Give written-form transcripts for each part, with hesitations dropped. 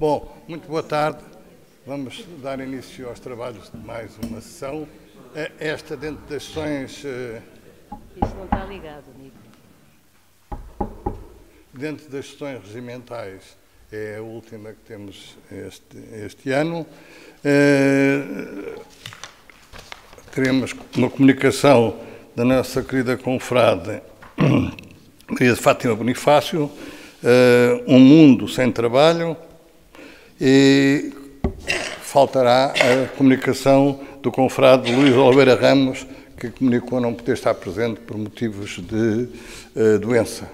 Bom, muito boa tarde. Vamos dar início aos trabalhos de mais uma sessão. Esta dentro das sessões... Isso não está ligado, Nico. Dentro das sessões regimentais, é a última que temos este ano. Teremos uma comunicação da nossa querida confrade Maria de Fátima Bonifácio, Um Mundo Sem Trabalho, e faltará a comunicação do confrade Luís Oliveira Ramos, que comunicou não poder estar presente por motivos de doença.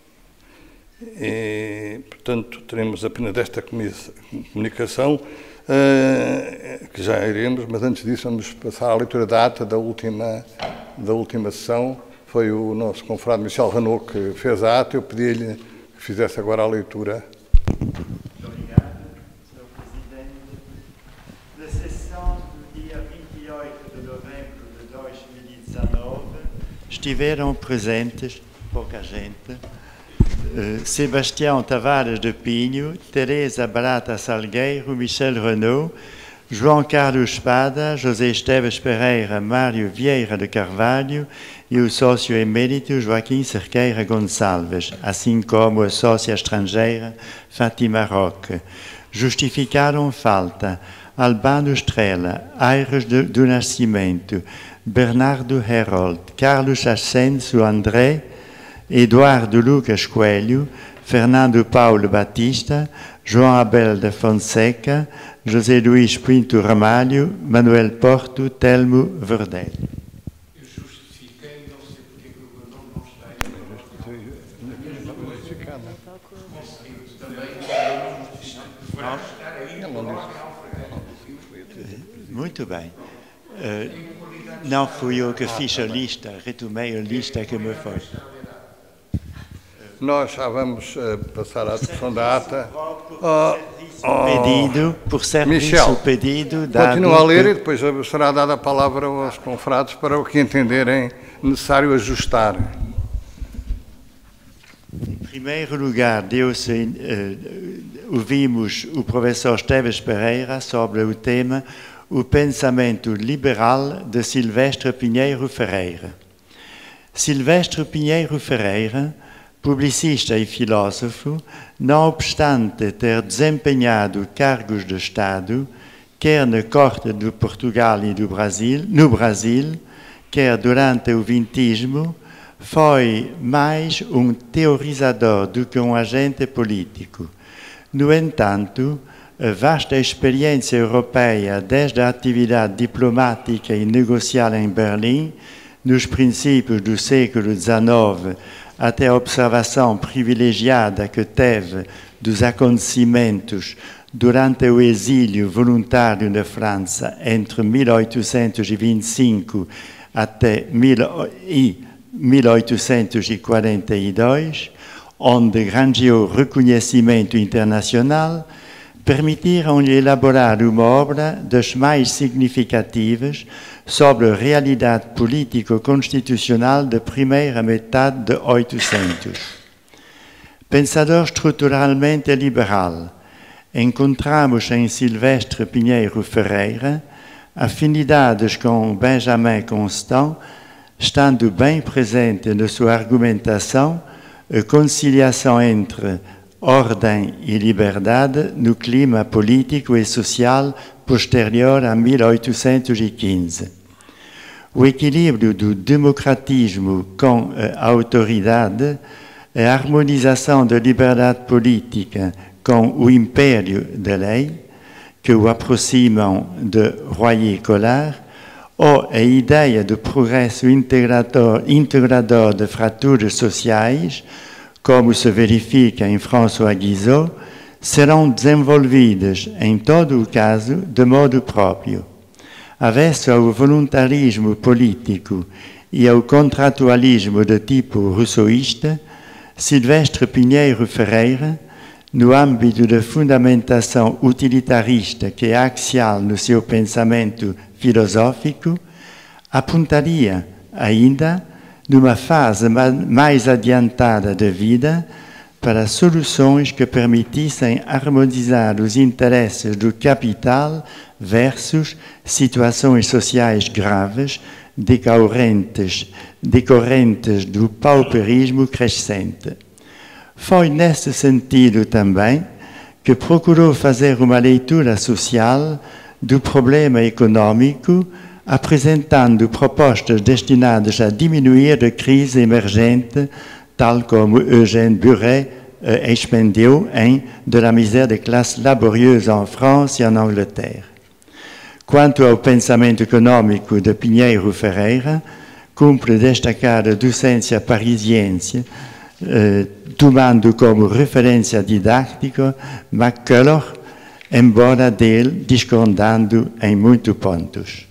E, portanto, teremos apenas esta comunicação, que já iremos, mas antes disso vamos passar à leitura da ata da última sessão. Foi o nosso confrade Michel Renault que fez a ata, eu pedi-lhe que fizesse agora a leitura. Muito obrigado, Sr. Presidente. Na sessão do dia 28 de novembro de 2019, estiveram presentes, pouca gente, Sebastião Tavares de Pinho, Teresa Barata Salgueiro, Michel Renault, João Carlos Espada, José Esteves Pereira, Mário Vieira de Carvalho e o sócio emérito Joaquim Cerqueira Gonçalves, assim como a sócia estrangeira Fátima Roque. Justificaram falta Albano Estrela, Aires do Nascimento, Bernardo Herold, Carlos Ascenso André, Eduardo Lucas Coelho, Fernando Paulo Batista, João Abel da Fonseca, José Luís Pinto Ramalho, Manuel Porto, Telmo Verdel. Eu justifiquei, não sei porque que o meu nome não está aí. Muito bem. Não fui eu que fiz a lista, retomei a lista que me foi. Nós já vamos passar à discussão da ata. Pedido, por serviço Michel, pedido... continua a ler e depois será dada a palavra aos confrades para o que entenderem necessário ajustar. Em primeiro lugar, ouvimos o professor Esteves Pereira sobre o tema O Pensamento Liberal de Silvestre Pinheiro Ferreira. Silvestre Pinheiro Ferreira, publicista e filósofo, não obstante ter desempenhado cargos de Estado, quer na corte de Portugal e no Brasil, quer durante o vintismo, foi mais um teorizador do que um agente político. No entanto, a vasta experiência europeia desde a atividade diplomática e negocial em Berlim, nos princípios do século XIX, até a observação privilegiada que teve dos acontecimentos durante o exílio voluntário na França entre 1825 até 1842, onde granjeou reconhecimento internacional, permitiram-lhe elaborar uma obra das mais significativas sobre a realidade político-constitucional da primeira metade de 800. Pensador estruturalmente liberal, encontramos em Silvestre Pinheiro Ferreira afinidades com Benjamin Constant, estando bem presente na sua argumentação a conciliação entre ordem e liberdade no clima político e social posterior a 1815. O equilíbrio do democratismo com a autoridade, a harmonização da liberdade política com o império da lei, que o aproximam de Royer-Collard, ou a ideia do progresso integrador de fraturas sociais, como se verifica em François Guizot, serão desenvolvidas, em todo o caso, de modo próprio. Avesso ao voluntarismo político e ao contratualismo de tipo rousseauista, Silvestre Pinheiro Ferreira, no âmbito da fundamentação utilitarista que é axial no seu pensamento filosófico, apontaria ainda, numa fase mais adiantada da vida, para soluções que permitissem harmonizar os interesses do capital versus situações sociais graves decorrentes do pauperismo crescente. Foi nesse sentido também que procurou fazer uma leitura social do problema econômico, apresentando propostas destinadas a diminuir a crise emergente, tal como Eugène Buret expendeu em De la misère des classes laborieuses en France e en Angleterre. Quanto ao pensamento econômico de Pinheiro Ferreira, cumpre destacar a docência parisiense, tomando como referência didática McCulloch, embora dele discordando em muitos pontos.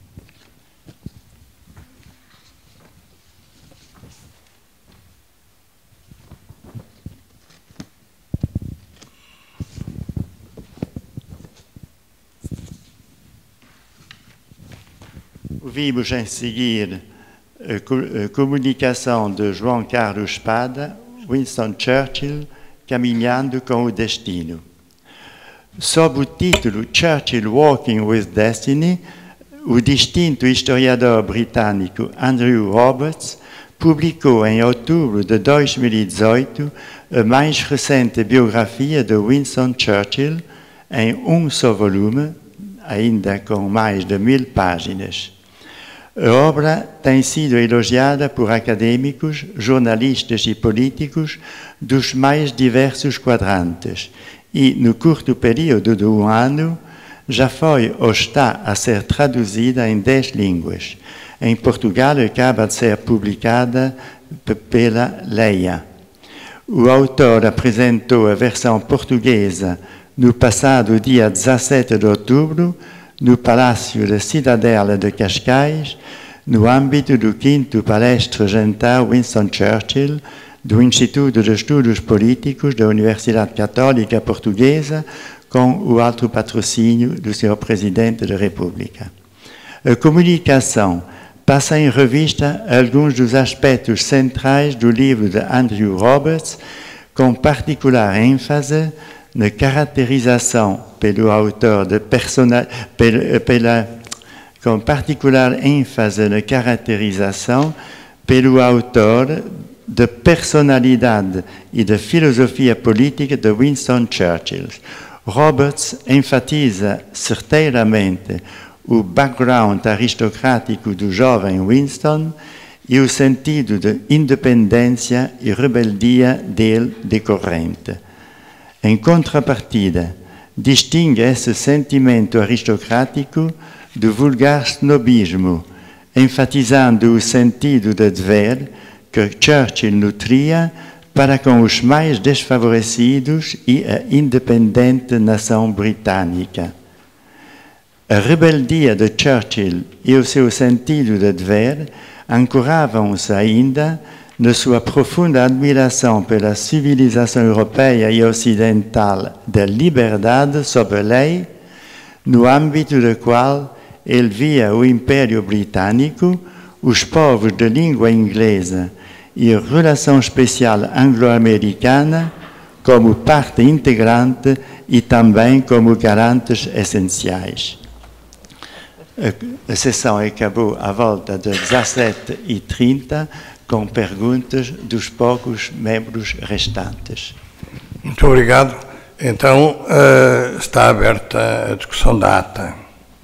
Ouvimos em seguir a comunicação de João Carlos Espada, Winston Churchill, Caminhando com o Destino. Sob o título Churchill Walking with Destiny, o distinto historiador britânico Andrew Roberts publicou em outubro de 2018 a mais recente biografia de Winston Churchill em um só volume, ainda com mais de 1000 páginas. A obra tem sido elogiada por académicos, jornalistas e políticos dos mais diversos quadrantes e, no curto período de um ano, já foi ou está a ser traduzida em 10 línguas. Em Portugal, acaba de ser publicada pela Leia. O autor apresentou a versão portuguesa no passado dia 17 de outubro, no Palácio da Cidadela de Cascais, no âmbito do 5º Palestra Jantar Winston Churchill, do Instituto de Estudos Políticos da Universidade Católica Portuguesa, com o alto patrocínio do Sr. Presidente da República. A comunicação passa em revista alguns dos aspectos centrais do livro de Andrew Roberts, com particular ênfase na caracterização pelo autor de com particular ênfase na caracterização pelo autor de personalidade e de filosofia política de Winston Churchill. Roberts enfatiza certeiramente o background aristocrático do jovem Winston e o sentido de independência e rebeldia dele decorrente. Em contrapartida, distingue esse sentimento aristocrático do vulgar snobismo, enfatizando o sentido de dever que Churchill nutria para com os mais desfavorecidos e a independente nação britânica. A rebeldia de Churchill e o seu sentido de dever ancoravam-se ainda na sua profunda admiração pela civilização europeia e ocidental da liberdade sob a lei, no âmbito do qual ele via o Império Britânico, os povos de língua inglesa e a relação especial anglo-americana como parte integrante e também como garantes essenciais. A sessão acabou à volta de 17h30, com perguntas dos poucos membros restantes. Muito obrigado. Então, está aberta a discussão da ata.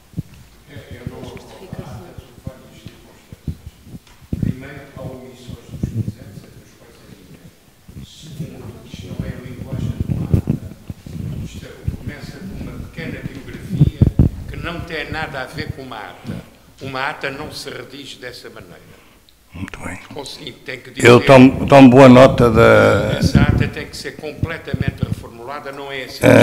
Primeiro, há omissões dos presentes, dos quais é evidente. Segundo, isto não é a linguagem de uma ata. Isto começa com uma pequena biografia que não tem nada a ver com uma ata. Uma ata não se redige dessa maneira. Muito bem. O seguinte, tem que dizer, Eu tomo boa nota da... essa ata tem que ser completamente reformulada, não é assim.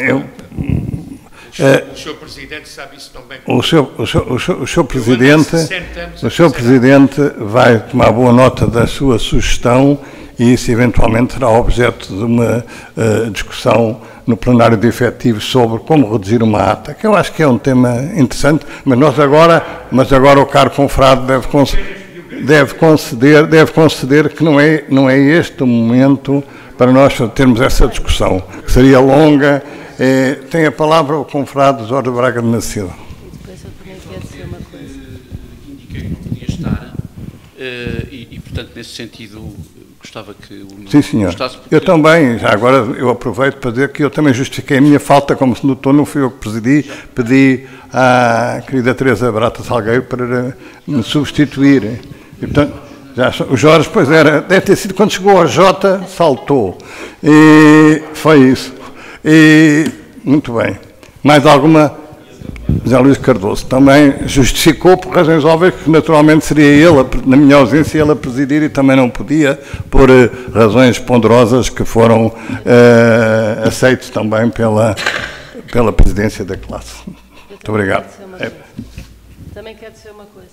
O Sr. Presidente sabe isso tão bem. O Sr. Presidente vai tomar boa nota da sua sugestão e isso eventualmente será objeto de uma discussão no plenário de efetivo sobre como redigir uma ata, que eu acho que é um tema interessante, mas agora o caro confrade deve conceder que não é este o momento para nós termos essa discussão, que seria longa. Tem a palavra o confrade Jorge Braga de Macedo. E depois eu também quero dizer uma coisa. Indiquei que não podia estar e, portanto, nesse sentido, gostava que o Sim, senhor. Eu também, já agora eu aproveito para dizer que eu também justifiquei a minha falta, como se notou, não fui eu que presidi, pedi à querida Teresa Barata Salgueiro para me substituir. E, portanto, o Jorge, pois era, deve ter sido quando chegou ao Jota, saltou. E foi isso. E, muito bem. Mais alguma? José Luís Cardoso também justificou por razões óbvias que naturalmente seria ele, na minha ausência, ele a presidir e também não podia, por razões ponderosas que foram aceitas também pela presidência da classe. Muito obrigado. Também quero dizer uma coisa.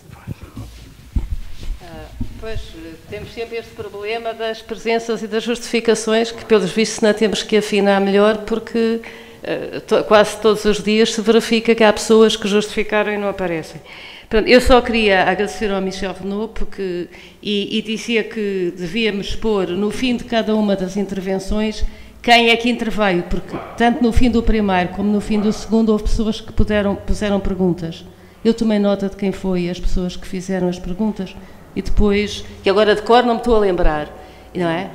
Pois, temos sempre este problema das presenças e das justificações, que pelos vistos ainda temos que afinar melhor, porque quase todos os dias se verifica que há pessoas que justificaram e não aparecem. Pronto, eu só queria agradecer ao Michel Renaud porque, e dizia que devíamos expor no fim de cada uma das intervenções quem é que interveio, porque tanto no fim do primeiro como no fim do segundo houve pessoas que puseram perguntas. Eu tomei nota de quem foi as pessoas que fizeram as perguntas e depois, que agora de cor não me estou a lembrar, não é?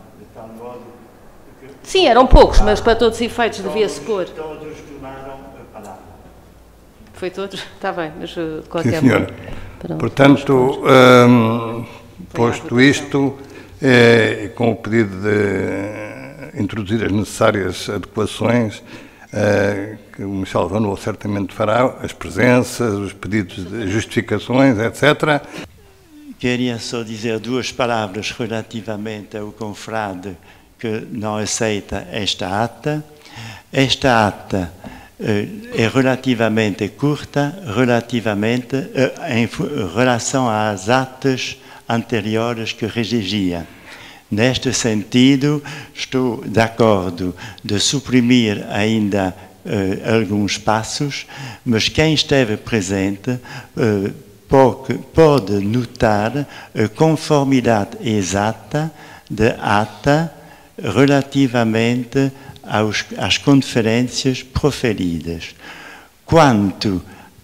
Sim, eram poucos, mas para todos os efeitos devia-se pôr. Todos tomaram a palavra. Foi todos? Está bem, mas de qualquer Sim, senhora. Pronto. Portanto, posto isto, com o pedido de introduzir as necessárias adequações, que o Michel Renaud certamente fará, as presenças, os pedidos de justificações, etc. Queria só dizer duas palavras relativamente ao confrade que não aceita esta ata. Esta ata é relativamente curta, em relação às atas anteriores que redigia. Neste sentido, estou de acordo de suprimir ainda alguns passos, mas quem esteve presente pode notar a conformidade exata da ata relativamente às conferências proferidas. Quanto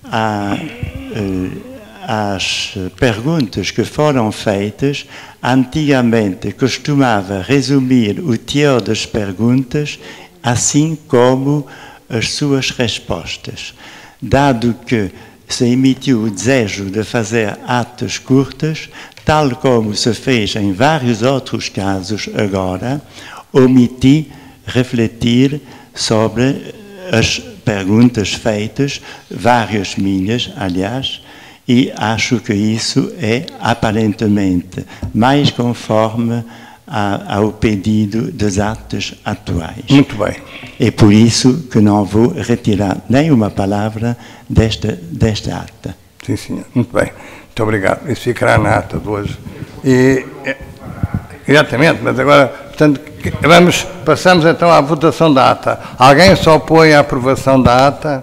às perguntas que foram feitas, antigamente costumava resumir o teor das perguntas, assim como as suas respostas. Dado que se emitiu o desejo de fazer atas curtas, tal como se fez em vários outros casos agora, omiti refletir sobre as perguntas feitas, várias minhas, aliás, e acho que isso é aparentemente mais conforme ao pedido dos atos atuais. Muito bem. É por isso que não vou retirar nenhuma palavra desta ata. Sim, senhor. Muito bem. Muito obrigado. Isso ficará na ata de hoje. Exatamente, mas agora, portanto, passamos então à votação da ata. Alguém só opõe à aprovação da ata?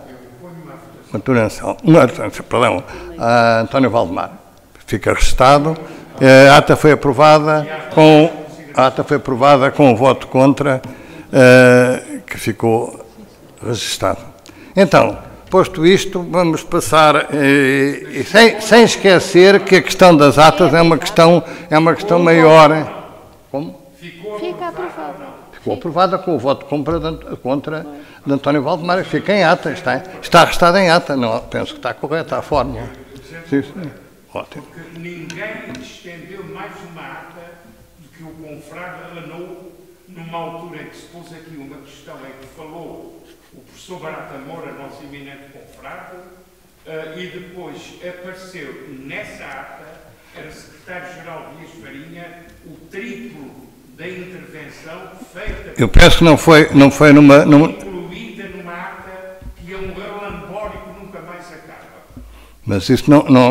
Perdão, António Valdemar. Fica registado. A ata foi aprovada com o voto contra, que ficou registado. Então, posto isto, vamos passar, sem esquecer que a questão das atas é uma questão maior. Como? Fica aprovada. Ficou aprovada com o voto contra de António Valdemar. Fica em ata, está registado em ata. Não, penso que está correta a fórmula. Sim, sim. Ótimo. Porque ninguém estendeu mais uma ata do que o confrade Renaud, numa altura em que se pôs aqui uma questão em que falou o professor Barata Moura, nosso eminente confrade, e depois apareceu nessa ata, era secretário-geral Dias Farinha, o triplo da intervenção feita... Eu penso que não foi numa... incluída numa ata que é um relambório que nunca mais acaba. Mas isso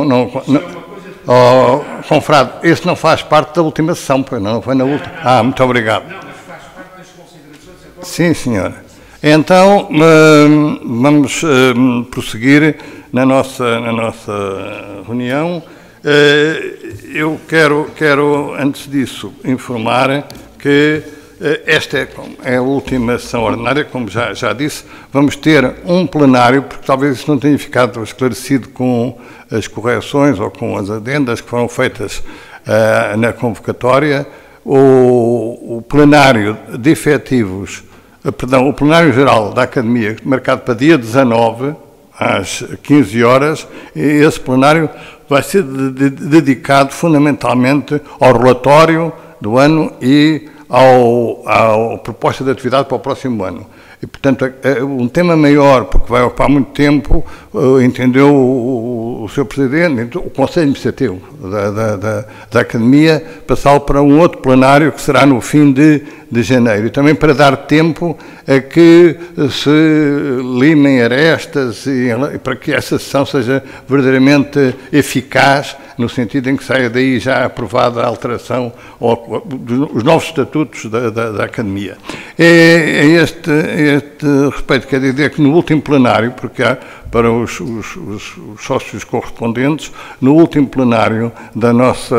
confrade, isso não faz parte da última sessão, pois não foi na última. Ah, muito obrigado. Não, mas faz parte das considerações agora. Sim, senhora. Então, vamos prosseguir na nossa reunião. Eu quero, antes disso, informar que esta é a última sessão ordinária, como já disse. Vamos ter um plenário, porque talvez isso não tenha ficado esclarecido com as correções ou com as adendas que foram feitas na convocatória. O plenário de efetivos, o plenário geral da Academia, marcado para dia 19, às 15 horas, e esse plenário vai ser dedicado fundamentalmente ao relatório do ano e à proposta de atividade para o próximo ano. E, portanto, um tema maior, porque vai ocupar muito tempo, entendeu o Sr. Presidente, o Conselho Administrativo da Academia, passá-lo para um outro plenário que será no fim de janeiro. E também para dar tempo a que se limem arestas e para que essa sessão seja verdadeiramente eficaz, no sentido em que saia daí já aprovada a alteração ou os novos estatutos da Academia. A este respeito, quer dizer que no último plenário, porque há para os sócios correspondentes, no último plenário da nossa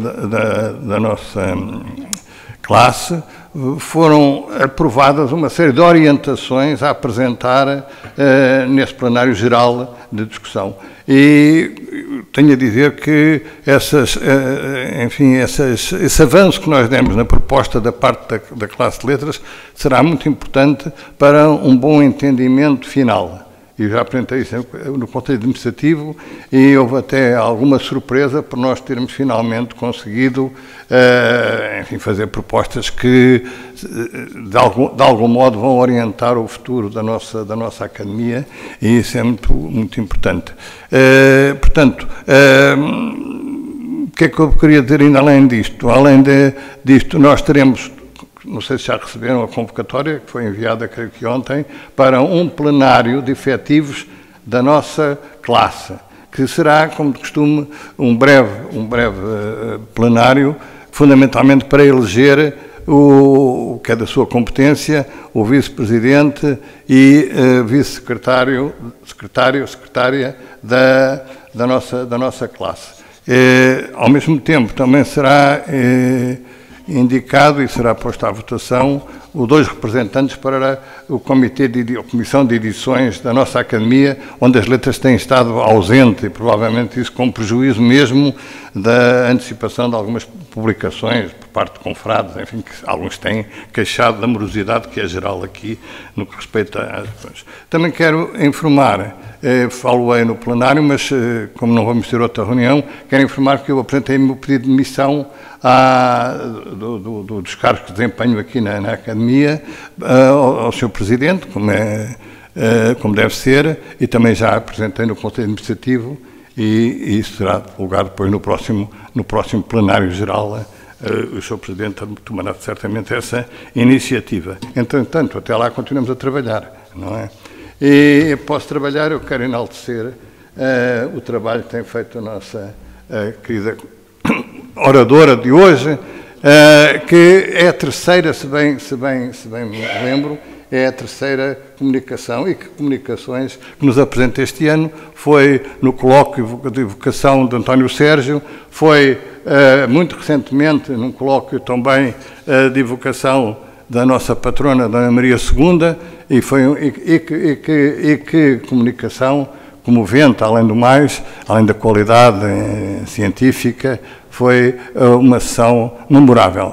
classe, foram aprovadas uma série de orientações a apresentar nesse plenário geral de discussão. E tenho a dizer que esse avanço que nós demos na proposta da parte da classe de letras será muito importante para um bom entendimento final. E já apresentei isso no Conselho Administrativo e houve até alguma surpresa por nós termos finalmente conseguido fazer propostas que de algum modo vão orientar o futuro da nossa Academia, e isso é muito importante. Portanto, o que é que eu queria dizer ainda além disto? Além disto, nós teremos, não sei se já receberam a convocatória, que foi enviada, creio que ontem, para um plenário de efetivos da nossa classe, que será, como de costume, um breve plenário, fundamentalmente para eleger o que é da sua competência, o vice-presidente e secretária da nossa classe. Ao mesmo tempo, também será indicado e será posto à votação os 2 representantes para a Comissão de Edições da nossa Academia, onde as letras têm estado ausentes, e provavelmente isso com prejuízo mesmo da antecipação de algumas publicações por parte de confrades, enfim, que alguns têm queixado da morosidade que é geral aqui no que respeita às coisas. Também quero informar, falo-ei no plenário, mas como não vamos ter outra reunião, quero informar que eu apresentei o meu pedido de demissão dos cargos que desempenho aqui na Academia ao Sr. Presidente, como deve ser, e também já apresentei no Conselho Administrativo, e isso será divulgado depois no próximo plenário geral. O Sr. Presidente tomará certamente essa iniciativa. Entretanto, até lá continuamos a trabalhar, não é? E após trabalhar, eu quero enaltecer o trabalho que tem feito a nossa querida oradora de hoje, que é a terceira, se bem me lembro, é a terceira comunicação, e que comunicações que nos apresenta este ano foi no colóquio de evocação de António Sérgio, foi muito recentemente num colóquio também de evocação da nossa patrona, Dona Maria II, e que comunicação comovente, além do mais, além da qualidade científica, foi uma sessão memorável.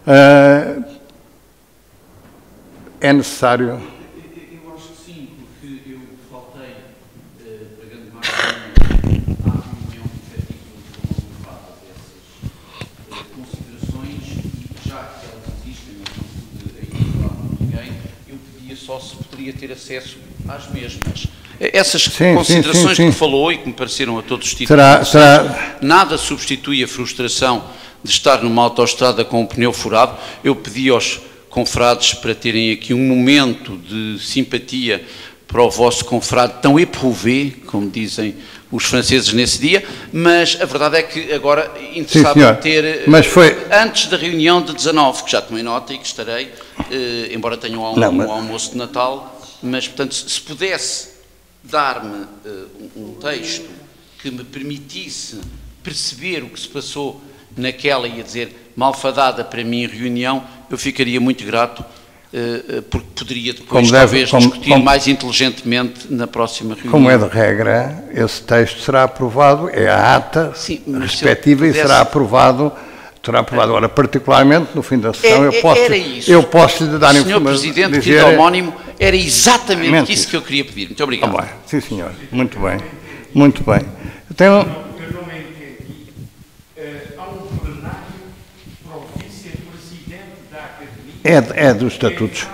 É necessário... Eu acho que sim, porque eu faltei, pagando mais à reunião efetiva dessas considerações, e já que elas existem, mas não pude ainda falar com ninguém, eu pedia só se poderia ter acesso às mesmas. Essas considerações que falou e que me pareceram a todos os títulos, nada substitui a frustração de estar numa autoestrada com o pneu furado. Eu pedi aos confrades para terem aqui um momento de simpatia para o vosso confrade tão éprouvé, como dizem os franceses nesse dia, mas a verdade é que agora interessava ter, antes da reunião de 19, que já tomei nota e que estarei, embora tenha um almoço de Natal, mas, portanto, se pudesse dar-me um texto que me permitisse perceber o que se passou naquela, ia dizer, malfadada para mim reunião, eu ficaria muito grato, porque poderia depois, talvez, discutir mais inteligentemente na próxima reunião. Como é de regra, esse texto será aprovado, é a ata respectiva e será aprovado. Agora, particularmente no fim da sessão, eu posso lhe dar informação. Senhor Presidente, querido homónimo, era exatamente isso que eu queria pedir. Muito obrigado. Bem, sim, senhor. Muito bem. Muito bem. Então, eu não entendi. Há um plenário para o vice-presidente da Academia. É dos estatutos.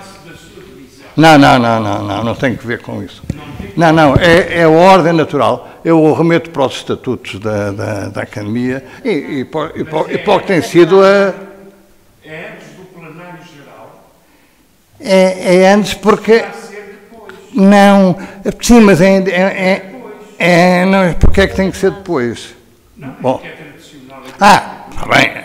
Não tem que ver com isso. Não, é a ordem natural. Eu remeto para os estatutos da Academia e para o que tem sido a... É antes do plenário geral? É antes porque... Vai ser depois. Não, sim, mas não, porque é que tem que ser depois? Não, bom. É tradicional. Está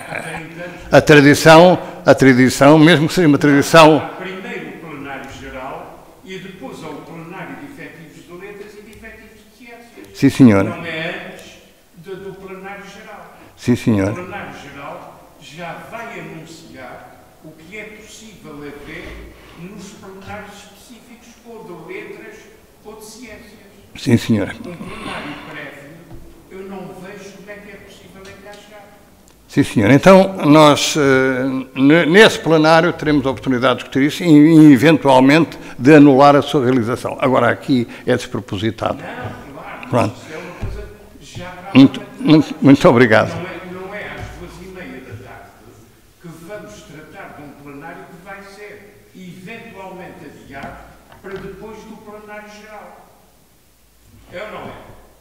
bem. A tradição, mesmo que seja uma tradição... Primeiro o plenário geral e depois ao plenário de efetivos de letras e de efetivos de ciências. Sim, senhora. Não é antes do plenário geral. Sim, senhora. O plenário geral já vai anunciar o que é possível haver nos plenários específicos ou de letras ou de ciências. Sim, senhora. Um plenário prévio, eu não vejo como é que é possível encaixar. Sim, senhor. Então, nós, nesse plenário, teremos a oportunidade de discutir isso e, eventualmente, de anular a sua realização. Agora, aqui é despropositado. Não, claro. Pronto. Isso é uma coisa já... Muito obrigado. Não é às 2h30 da tarde que vamos tratar de um plenário que vai ser eventualmente adiado para depois do plenário geral. É ou não é?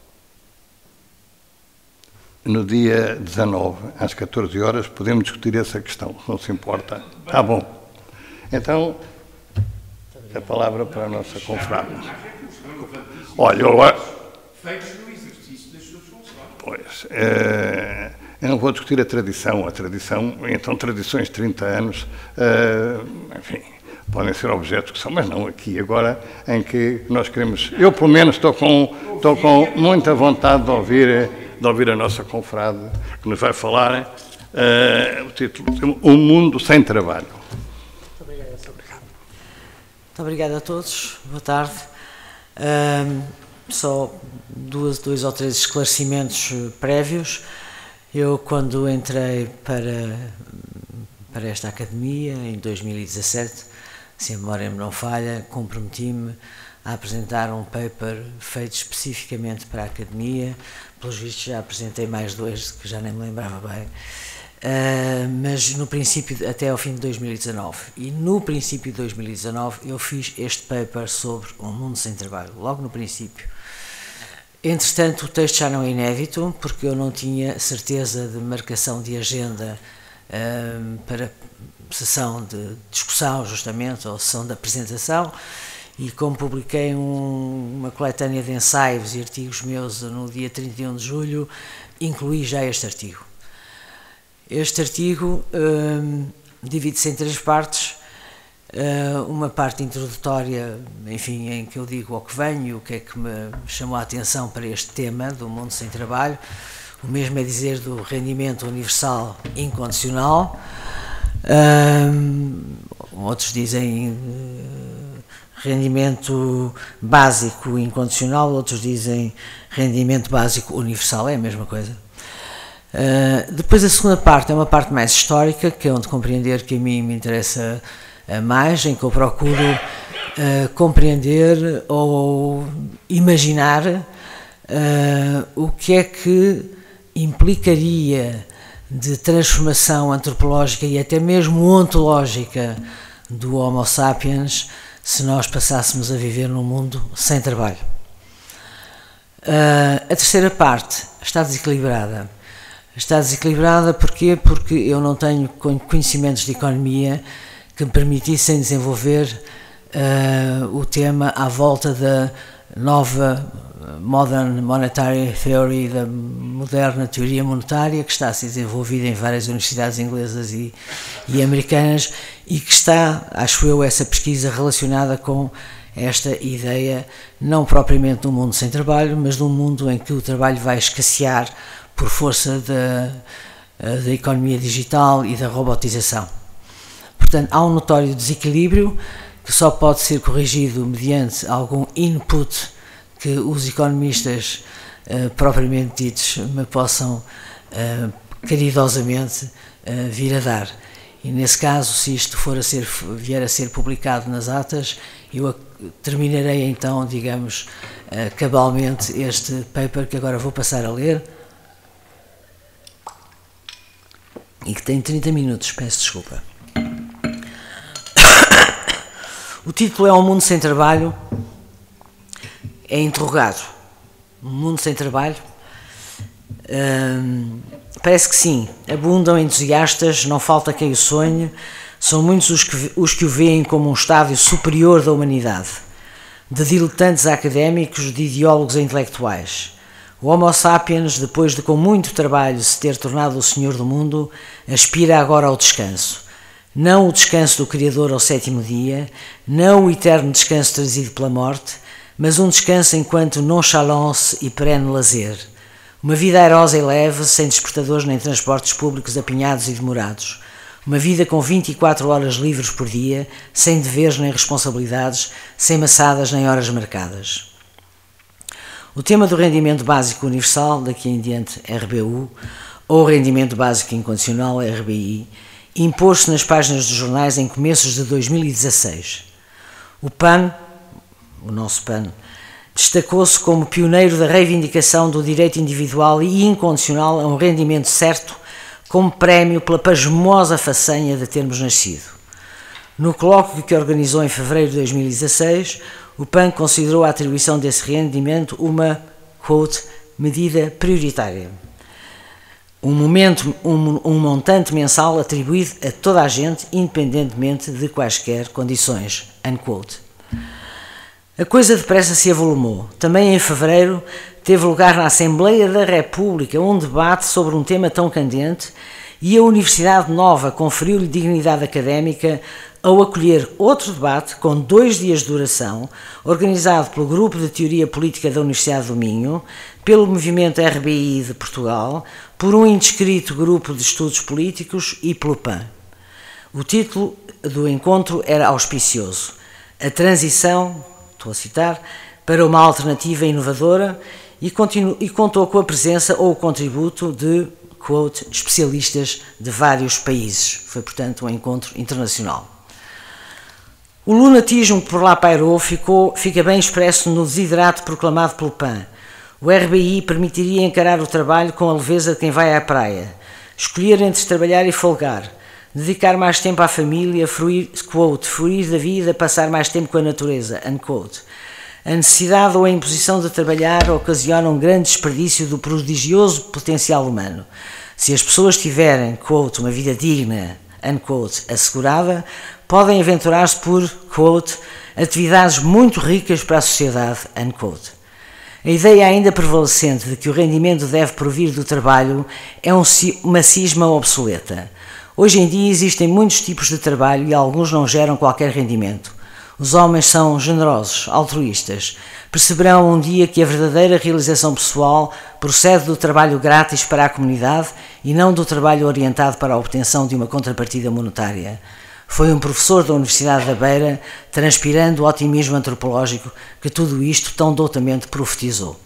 No dia 19, às 14 horas, podemos discutir essa questão, não se importa. Está bom. Então, a palavra para a nossa confrade. Olha, feitos no exercício das suas funções. Pois, eu não vou discutir a tradição, então tradições de 30 anos, enfim, podem ser objetos que são, mas não aqui, agora, em que nós queremos, eu pelo menos estou com muita vontade de ouvir a nossa confrade, que nos vai falar, o título, Um Mundo Sem Trabalho. Muito obrigado, Sr. Presidente. Muito obrigado a todos, boa tarde. Só dois ou três esclarecimentos prévios. Eu, quando entrei para esta academia, em 2017, se a memória me não falha, comprometi-me a apresentar um paper feito especificamente para a academia. Pelos vistos já apresentei mais dois, que já nem me lembrava bem, mas no princípio, até ao fim de 2019. E no princípio de 2019 eu fiz este paper sobre um mundo sem trabalho, logo no princípio. Entretanto, o texto já não é inédito, porque eu não tinha certeza de marcação de agenda para sessão de discussão, justamente, ou sessão de apresentação, e como publiquei uma coletânea de ensaios e artigos meus no dia 31 de julho, incluí já este artigo. Este artigo divide-se em três partes. Uma parte introdutória, enfim, em que eu digo ao que venho, o que é que me chamou a atenção para este tema do mundo sem trabalho. O mesmo é dizer do rendimento universal incondicional. Outros dizem rendimento básico incondicional, outros dizem rendimento básico universal, é a mesma coisa. Depois a segunda parte é uma parte mais histórica, que é onde compreender que a mim me interessa mais, em que eu procuro compreender ou imaginar o que é que implicaria de transformação antropológica e até mesmo ontológica do Homo sapiens se nós passássemos a viver num mundo sem trabalho. A terceira parte está desequilibrada. Está desequilibrada porquê? Porque eu não tenho conhecimentos de economia que me permitissem desenvolver o tema à volta da nova Modern Monetary Theory, da moderna teoria monetária, que está a ser desenvolvida em várias universidades inglesas e americanas, e que está, acho eu, essa pesquisa relacionada com esta ideia, não propriamente de um mundo sem trabalho, mas de um mundo em que o trabalho vai escassear por força da economia digital e da robotização. Portanto, há um notório desequilíbrio que só pode ser corrigido mediante algum input que os economistas propriamente ditos me possam caridosamente vir a dar. E nesse caso, se isto vier a ser publicado nas atas, eu terminarei então, digamos, cabalmente este paper que agora vou passar a ler e que tem 30 minutos, peço desculpa. O título é Um Mundo Sem Trabalho, é interrogado. Um mundo sem trabalho? Parece que sim, abundam entusiastas, não falta quem o sonhe, são muitos os que o veem como um estádio superior da humanidade, de diletantes a académicos, de ideólogos a intelectuais. O Homo sapiens, depois de com muito trabalho se ter tornado o senhor do mundo, aspira agora ao descanso. Não o descanso do Criador ao sétimo dia, não o eterno descanso trazido pela morte, mas um descanso enquanto nonchalance e perene lazer. Uma vida airosa e leve, sem despertadores nem transportes públicos apinhados e demorados. Uma vida com 24 horas livres por dia, sem deveres nem responsabilidades, sem maçadas nem horas marcadas. O tema do rendimento básico universal, daqui em diante RBU, ou rendimento básico incondicional, RBI, impôs-se nas páginas dos jornais em começos de 2016. O PAN, o nosso PAN, destacou-se como pioneiro da reivindicação do direito individual e incondicional a um rendimento certo como prémio pela pasmosa façanha de termos nascido. No colóquio que organizou em fevereiro de 2016, o PAN considerou a atribuição desse rendimento uma, quote, medida prioritária. Um montante mensal atribuído a toda a gente, independentemente de quaisquer condições, unquote. A coisa depressa se avolumou. Também em fevereiro teve lugar na Assembleia da República um debate sobre um tema tão candente e a Universidade Nova conferiu-lhe dignidade académica ao acolher outro debate com 2 dias de duração, organizado pelo Grupo de Teoria Política da Universidade do Minho, pelo Movimento RBI de Portugal, por um indescrito grupo de estudos políticos e pelo PAN. O título do encontro era auspicioso: A Transição, estou a citar, para uma alternativa inovadora, e contou com a presença ou o contributo de, quote, especialistas de vários países. Foi, portanto, um encontro internacional. O lunatismo que por lá pairou fica bem expresso no desiderato proclamado pelo PAN. O RBI permitiria encarar o trabalho com a leveza de quem vai à praia, escolher entre trabalhar e folgar, dedicar mais tempo à família, fruir da vida, passar mais tempo com a natureza, unquote. A necessidade ou a imposição de trabalhar ocasiona um grande desperdício do prodigioso potencial humano. Se as pessoas tiverem, quote, uma vida digna, unquote, assegurada, podem aventurar-se por, quote, atividades muito ricas para a sociedade, unquote. A ideia ainda prevalecente de que o rendimento deve provir do trabalho é uma cisma obsoleta. Hoje em dia existem muitos tipos de trabalho e alguns não geram qualquer rendimento. Os homens são generosos, altruístas. Perceberão um dia que a verdadeira realização pessoal procede do trabalho grátis para a comunidade e não do trabalho orientado para a obtenção de uma contrapartida monetária. Foi um professor da Universidade da Beira, transpirando o otimismo antropológico, que tudo isto tão doutamente profetizou.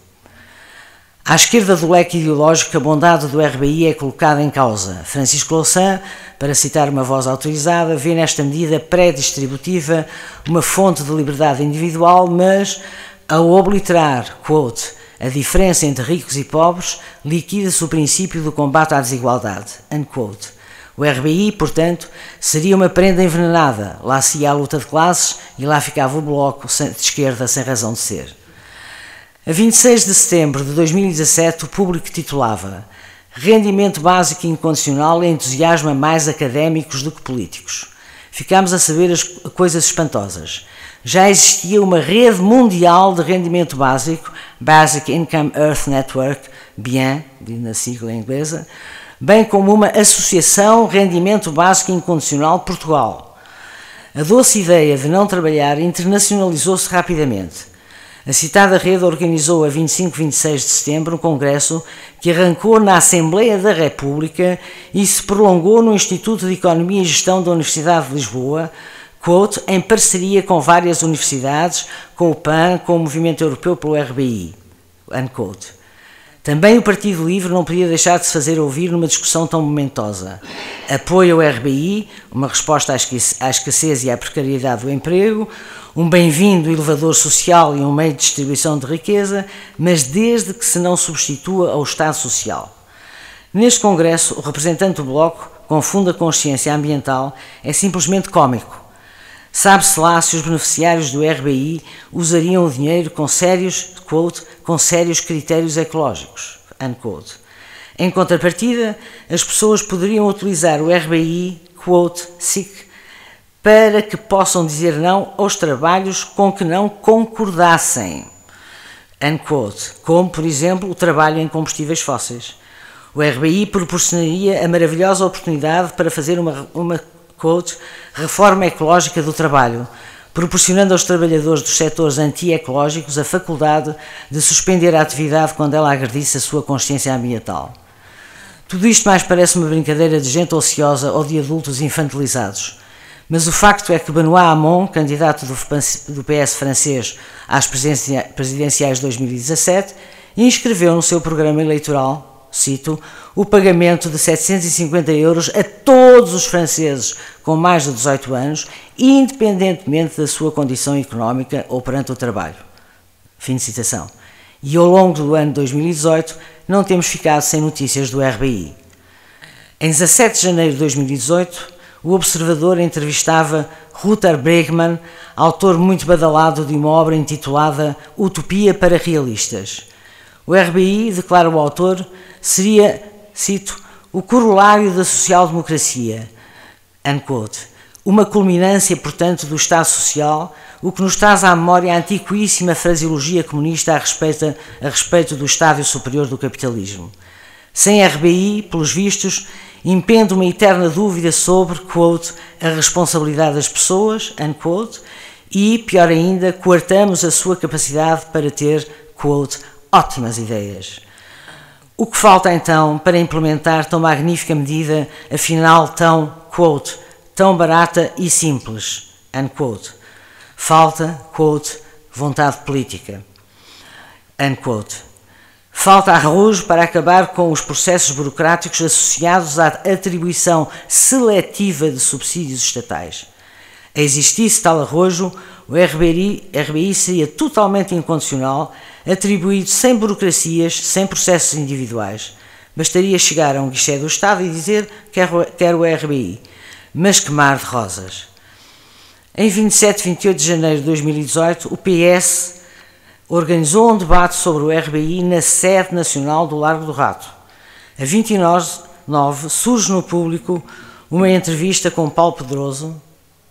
À esquerda do leque ideológico, a bondade do RBI é colocada em causa. Francisco Louçã, para citar uma voz autorizada, vê nesta medida pré-distributiva uma fonte de liberdade individual, mas, ao obliterar, quote, a diferença entre ricos e pobres, liquida-se o princípio do combate à desigualdade, unquote. O RBI, portanto, seria uma prenda envenenada, lá se ia a luta de classes e lá ficava o bloco de esquerda sem razão de ser. A 26 de setembro de 2017, o público titulava Rendimento básico incondicional entusiasma mais académicos do que políticos. Ficámos a saber as coisas espantosas. Já existia uma rede mundial de rendimento básico, Basic Income Earth Network, BIEN, na sigla inglesa, bem como uma associação Rendimento Básico Incondicional Portugal. A doce ideia de não trabalhar internacionalizou-se rapidamente. A citada rede organizou a 25 e 26 de setembro um congresso que arrancou na Assembleia da República e se prolongou no Instituto de Economia e Gestão da Universidade de Lisboa, quote, em parceria com várias universidades, com o PAN, com o Movimento Europeu pelo RBI, unquote. Também o Partido Livre não podia deixar de se fazer ouvir numa discussão tão momentosa. Apoio ao RBI, uma resposta à escassez e à precariedade do emprego, um bem-vindo elevador social e um meio de distribuição de riqueza, mas desde que se não substitua ao Estado Social. Neste congresso, o representante do Bloco confunde a consciência ambiental, é simplesmente cómico. Sabe-se lá se os beneficiários do RBI usariam o dinheiro com sérios, quote, com sérios critérios ecológicos, unquote. Em contrapartida, as pessoas poderiam utilizar o RBI, quote, SIC, para que possam dizer não aos trabalhos com que não concordassem, unquote, como, por exemplo, o trabalho em combustíveis fósseis. O RBI proporcionaria a maravilhosa oportunidade para fazer uma quote, reforma ecológica do trabalho, proporcionando aos trabalhadores dos setores anti-ecológicos a faculdade de suspender a atividade quando ela agredisse a sua consciência ambiental. Tudo isto mais parece uma brincadeira de gente ociosa ou de adultos infantilizados. Mas o facto é que Benoît Hamon, candidato do PS francês às presidenciais de 2017, inscreveu no seu programa eleitoral, cito, o pagamento de 750 euros a todos os franceses com mais de 18 anos, independentemente da sua condição económica ou perante o trabalho. Fim de citação. E ao longo do ano 2018 não temos ficado sem notícias do RBI. Em 17 de janeiro de 2018, o Observador entrevistava Rutger Bregman, autor muito badalado de uma obra intitulada Utopia para Realistas. O RBI, declara o autor, seria, cito, o corolário da social-democracia, unquote, uma culminância, portanto, do Estado Social, o que nos traz à memória a antiquíssima fraseologia comunista a respeito do estádio superior do capitalismo. Sem RBI, pelos vistos, impende uma eterna dúvida sobre, quote, a responsabilidade das pessoas, unquote, e, pior ainda, coartamos a sua capacidade para ter, quote, ótimas ideias. O que falta então para implementar tão magnífica medida, afinal tão, quote, tão barata e simples, unquote. Falta, quote, vontade política, unquote. Falta arrojo para acabar com os processos burocráticos associados à atribuição seletiva de subsídios estatais. A existisse tal arrojo, o RBI seria totalmente incondicional, atribuído sem burocracias, sem processos individuais. Bastaria chegar a um guichê do Estado e dizer quero o RBI, mas que mar de rosas. Em 27 e 28 de janeiro de 2018, o PS organizou um debate sobre o RBI na sede nacional do Largo do Rato. A 29 surge no público uma entrevista com Paulo Pedroso,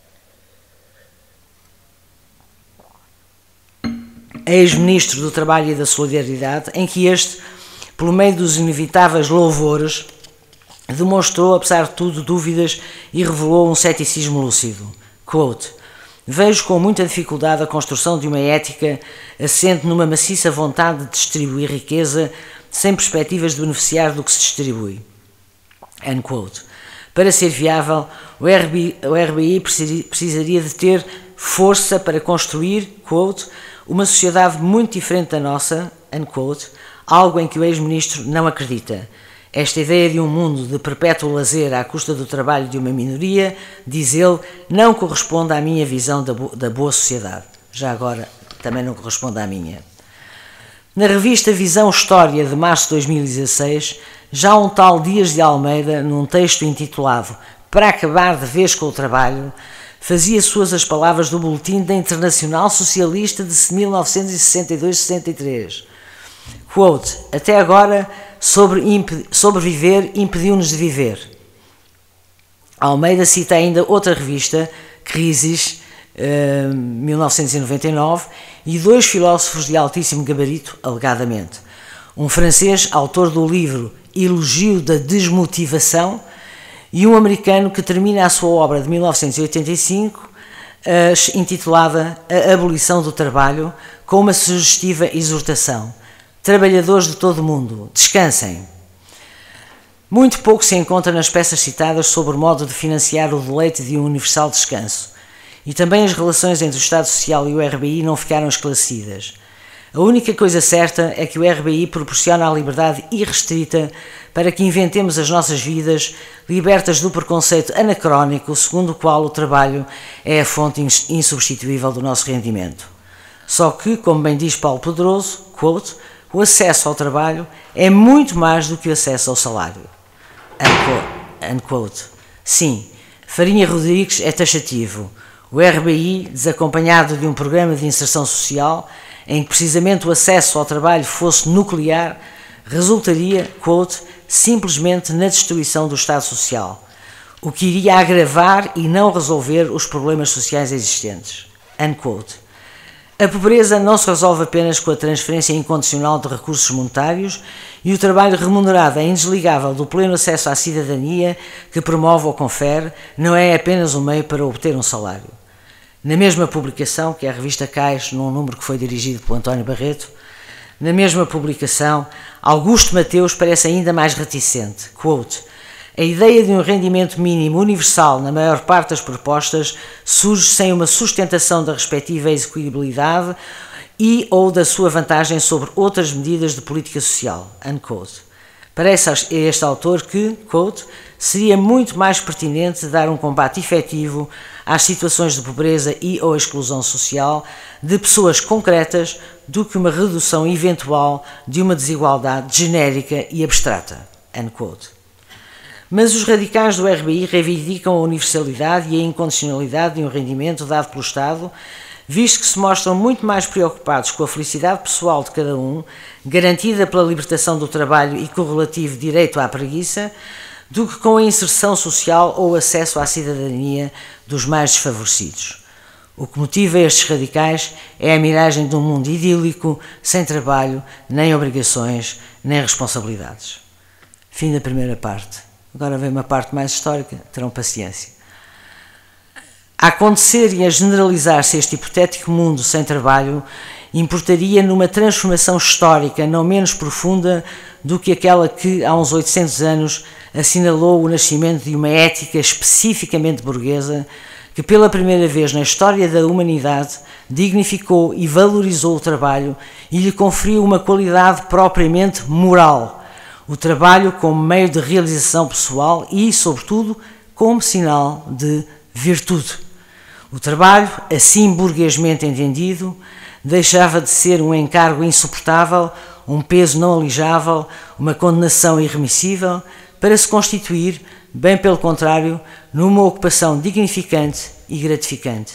ex-ministro do Trabalho e da Solidariedade, em que este, pelo meio dos inevitáveis louvores, demonstrou, apesar de tudo, dúvidas e revelou um ceticismo lúcido. Quote, vejo com muita dificuldade a construção de uma ética assente numa maciça vontade de distribuir riqueza sem perspectivas de beneficiar do que se distribui. Unquote. Para ser viável, o RBI precisaria de ter força para construir, quote, uma sociedade muito diferente da nossa, unquote, algo em que o ex-ministro não acredita. Esta ideia de um mundo de perpétuo lazer à custa do trabalho de uma minoria, diz ele, não corresponde à minha visão da boa sociedade. Já agora, também não corresponde à minha. Na revista Visão História de março de 2016, já um tal Dias de Almeida, num texto intitulado Para acabar de vez com o trabalho, fazia suas as palavras do Boletim da Internacional Socialista de 1962-63. Quote, até agora, sobreviver impediu-nos de viver. Almeida cita ainda outra revista, Crises, 1999, e dois filósofos de altíssimo gabarito, alegadamente. Um francês, autor do livro Elogio da Desmotivação, e um americano que termina a sua obra de 1985, intitulada A Abolição do Trabalho, com uma sugestiva exortação: trabalhadores de todo o mundo, descansem. Muito pouco se encontra nas peças citadas sobre o modo de financiar o deleite de um universal descanso, e também as relações entre o Estado Social e o RBI não ficaram esclarecidas. A única coisa certa é que o RBI proporciona a liberdade irrestrita para que inventemos as nossas vidas, libertas do preconceito anacrónico segundo o qual o trabalho é a fonte insubstituível do nosso rendimento. Só que, como bem diz Paulo Pedroso, quote, o acesso ao trabalho é muito mais do que o acesso ao salário. Unquote. Sim, Farinha Rodrigues é taxativo. O RBI, desacompanhado de um programa de inserção social, em que precisamente o acesso ao trabalho fosse nuclear, resultaria, quote, simplesmente na destruição do Estado Social, o que iria agravar e não resolver os problemas sociais existentes. Unquote. A pobreza não se resolve apenas com a transferência incondicional de recursos monetários e o trabalho remunerado é indesligável do pleno acesso à cidadania que promove ou confere, não é apenas um meio para obter um salário. Na mesma publicação, que é a revista Cais, num número que foi dirigido por António Barreto, na mesma publicação, Augusto Mateus parece ainda mais reticente. Quote, a ideia de um rendimento mínimo universal na maior parte das propostas surge sem uma sustentação da respectiva execuibilidade e ou da sua vantagem sobre outras medidas de política social. Unquote. Parece a este autor que, quote, seria muito mais pertinente dar um combate efetivo às situações de pobreza e ou exclusão social de pessoas concretas do que uma redução eventual de uma desigualdade genérica e abstrata. Unquote. Mas os radicais do RBI reivindicam a universalidade e a incondicionalidade de um rendimento dado pelo Estado, visto que se mostram muito mais preocupados com a felicidade pessoal de cada um, garantida pela libertação do trabalho e com o relativo direito à preguiça, do que com a inserção social ou acesso à cidadania dos mais desfavorecidos. O que motiva estes radicais é a miragem de um mundo idílico, sem trabalho, nem obrigações, nem responsabilidades. Fim da primeira parte. Agora vem uma parte mais histórica, terão paciência. A acontecer e a generalizar-se este hipotético mundo sem trabalho, importaria numa transformação histórica não menos profunda do que aquela que, há uns 800 anos, assinalou o nascimento de uma ética especificamente burguesa que, pela primeira vez na história da humanidade, dignificou e valorizou o trabalho e lhe conferiu uma qualidade propriamente moral. O trabalho como meio de realização pessoal e, sobretudo, como sinal de virtude. O trabalho, assim burguesmente entendido, deixava de ser um encargo insuportável, um peso não alijável, uma condenação irremissível, para se constituir, bem pelo contrário, numa ocupação dignificante e gratificante.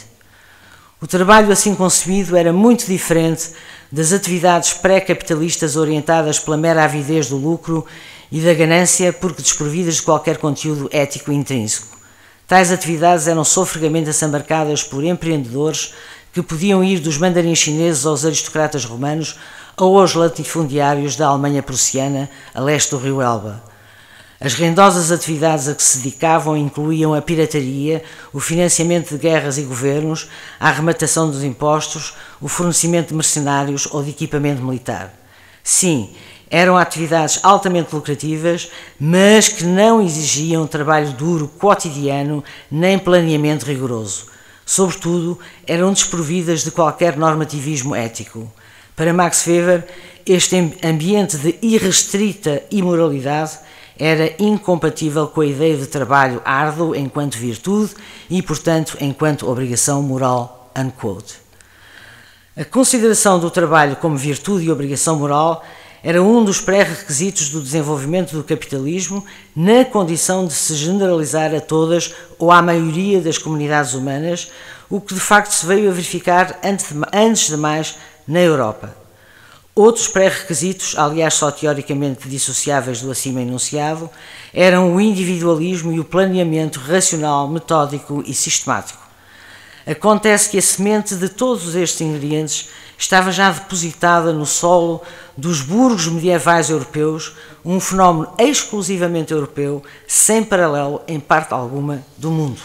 O trabalho assim concebido era muito diferente das atividades pré-capitalistas orientadas pela mera avidez do lucro e da ganância porque desprovidas de qualquer conteúdo ético intrínseco. Tais atividades eram sofregamente assambarcadas por empreendedores que podiam ir dos mandarins chineses aos aristocratas romanos ou aos latifundiários da Alemanha prussiana a leste do rio Elba. As rendosas atividades a que se dedicavam incluíam a pirataria, o financiamento de guerras e governos, a arrematação dos impostos, o fornecimento de mercenários ou de equipamento militar. Sim, eram atividades altamente lucrativas, mas que não exigiam trabalho duro cotidiano nem planeamento rigoroso. Sobretudo, eram desprovidas de qualquer normativismo ético. Para Max Weber, este ambiente de irrestrita imoralidade era incompatível com a ideia de trabalho árduo enquanto virtude e, portanto, enquanto obrigação moral. Unquote. A consideração do trabalho como virtude e obrigação moral era um dos pré-requisitos do desenvolvimento do capitalismo na condição de se generalizar a todas ou à maioria das comunidades humanas, o que de facto se veio a verificar antes de mais na Europa. Outros pré-requisitos, aliás só teoricamente dissociáveis do acima enunciado, eram o individualismo e o planeamento racional, metódico e sistemático. Acontece que a semente de todos estes ingredientes estava já depositada no solo dos burgos medievais europeus, um fenómeno exclusivamente europeu, sem paralelo em parte alguma do mundo.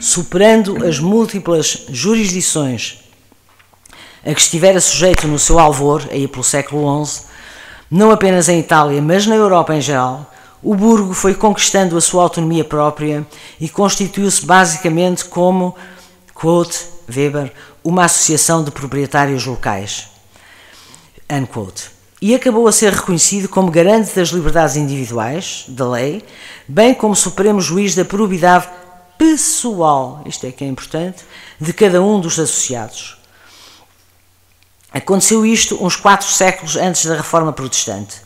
superando as múltiplas jurisdições a que estivera sujeito no seu alvor, aí pelo século XI, não apenas em Itália, mas na Europa em geral, o burgo foi conquistando a sua autonomia própria e constituiu-se basicamente como, quote, Weber, uma associação de proprietários locais, unquote, e acabou a ser reconhecido como garante das liberdades individuais, da lei, bem como supremo juiz da probidade pessoal, isto é que é importante, de cada um dos associados. Aconteceu isto uns 4 séculos antes da Reforma Protestante.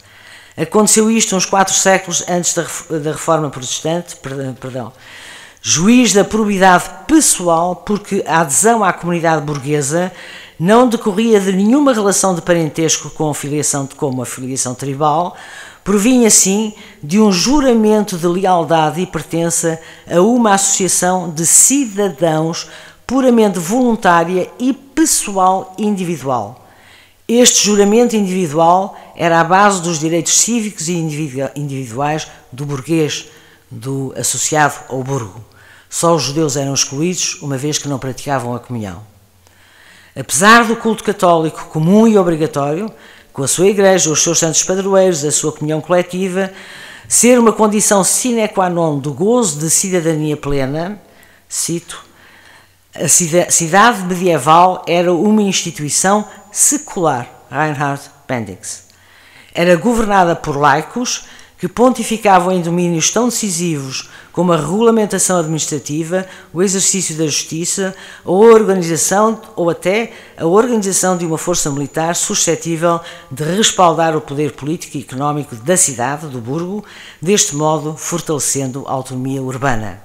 Juiz da probidade pessoal, porque a adesão à comunidade burguesa não decorria de nenhuma relação de parentesco com a filiação tribal, provinha, sim, de um juramento de lealdade e pertença a uma associação de cidadãos puramente voluntária e pessoal individual. Este juramento individual era a base dos direitos cívicos e individuais do burguês, do associado ao burgo. Só os judeus eram excluídos, uma vez que não praticavam a comunhão. Apesar do culto católico comum e obrigatório, com a sua igreja, os seus santos padroeiros, a sua comunhão coletiva, ser uma condição sine qua non do gozo de cidadania plena, cito, a cidade medieval era uma instituição secular, Reinhard Bendix. Era governada por laicos que pontificavam em domínios tão decisivos como a regulamentação administrativa, o exercício da justiça, ou a organização, ou até a organização de uma força militar suscetível de respaldar o poder político e económico da cidade, do burgo, deste modo fortalecendo a autonomia urbana.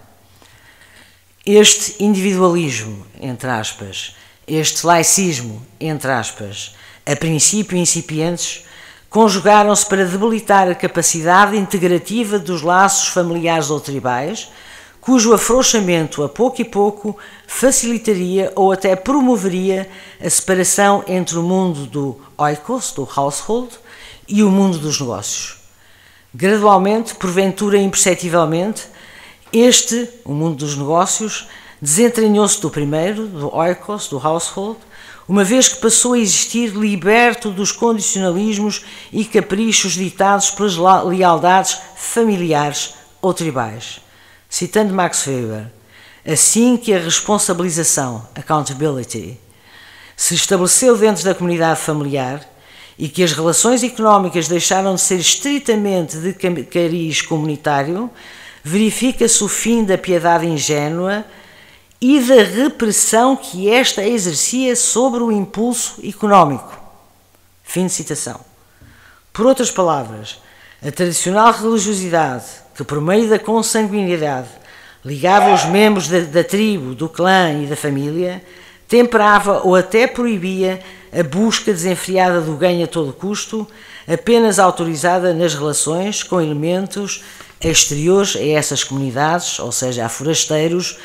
Este individualismo, entre aspas, este laicismo, entre aspas, a princípio incipientes, conjugaram-se para debilitar a capacidade integrativa dos laços familiares ou tribais, cujo afrouxamento a pouco e pouco facilitaria ou até promoveria a separação entre o mundo do oikos, do household, e o mundo dos negócios. Gradualmente, porventura imperceptivelmente, o mundo dos negócios, desentranhou-se do primeiro, do oikos, do household, uma vez que passou a existir liberto dos condicionalismos e caprichos ditados pelas lealdades familiares ou tribais. Citando Max Weber, assim que a responsabilização, accountability, se estabeleceu dentro da comunidade familiar e que as relações económicas deixaram de ser estritamente de cariz comunitário, verifica-se o fim da piedade ingênua e da repressão que esta exercia sobre o impulso económico. Fim de citação. Por outras palavras, a tradicional religiosidade que, por meio da consanguinidade, ligava os membros da tribo, do clã e da família, temperava ou até proibia a busca desenfreada do ganho a todo custo, apenas autorizada nas relações com elementos exteriores a essas comunidades, ou seja, a forasteiros,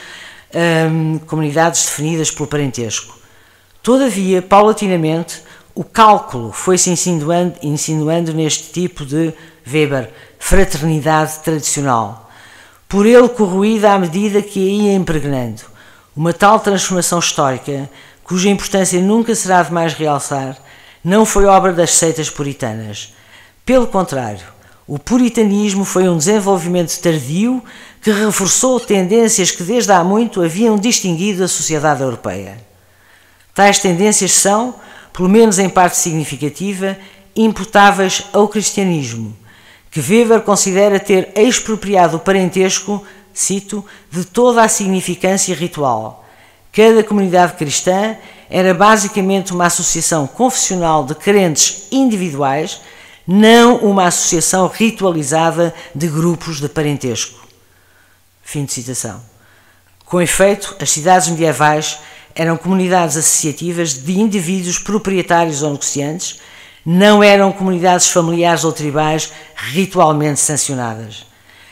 comunidades definidas pelo parentesco. Todavia, paulatinamente, o cálculo foi-se insinuando neste tipo de, Weber, fraternidade tradicional, por ele corroída à medida que a ia impregnando. Uma tal transformação histórica, cuja importância nunca será demais realçar, não foi obra das seitas puritanas. Pelo contrário, o puritanismo foi um desenvolvimento tardio que reforçou tendências que desde há muito haviam distinguido a sociedade europeia. Tais tendências são, pelo menos em parte significativa, imputáveis ao cristianismo, que Weber considera ter expropriado o parentesco, cito, de toda a significância ritual. Cada comunidade cristã era basicamente uma associação confessional de crentes individuais, não uma associação ritualizada de grupos de parentesco. Fim de citação. Com efeito, as cidades medievais eram comunidades associativas de indivíduos proprietários ou negociantes, não eram comunidades familiares ou tribais ritualmente sancionadas.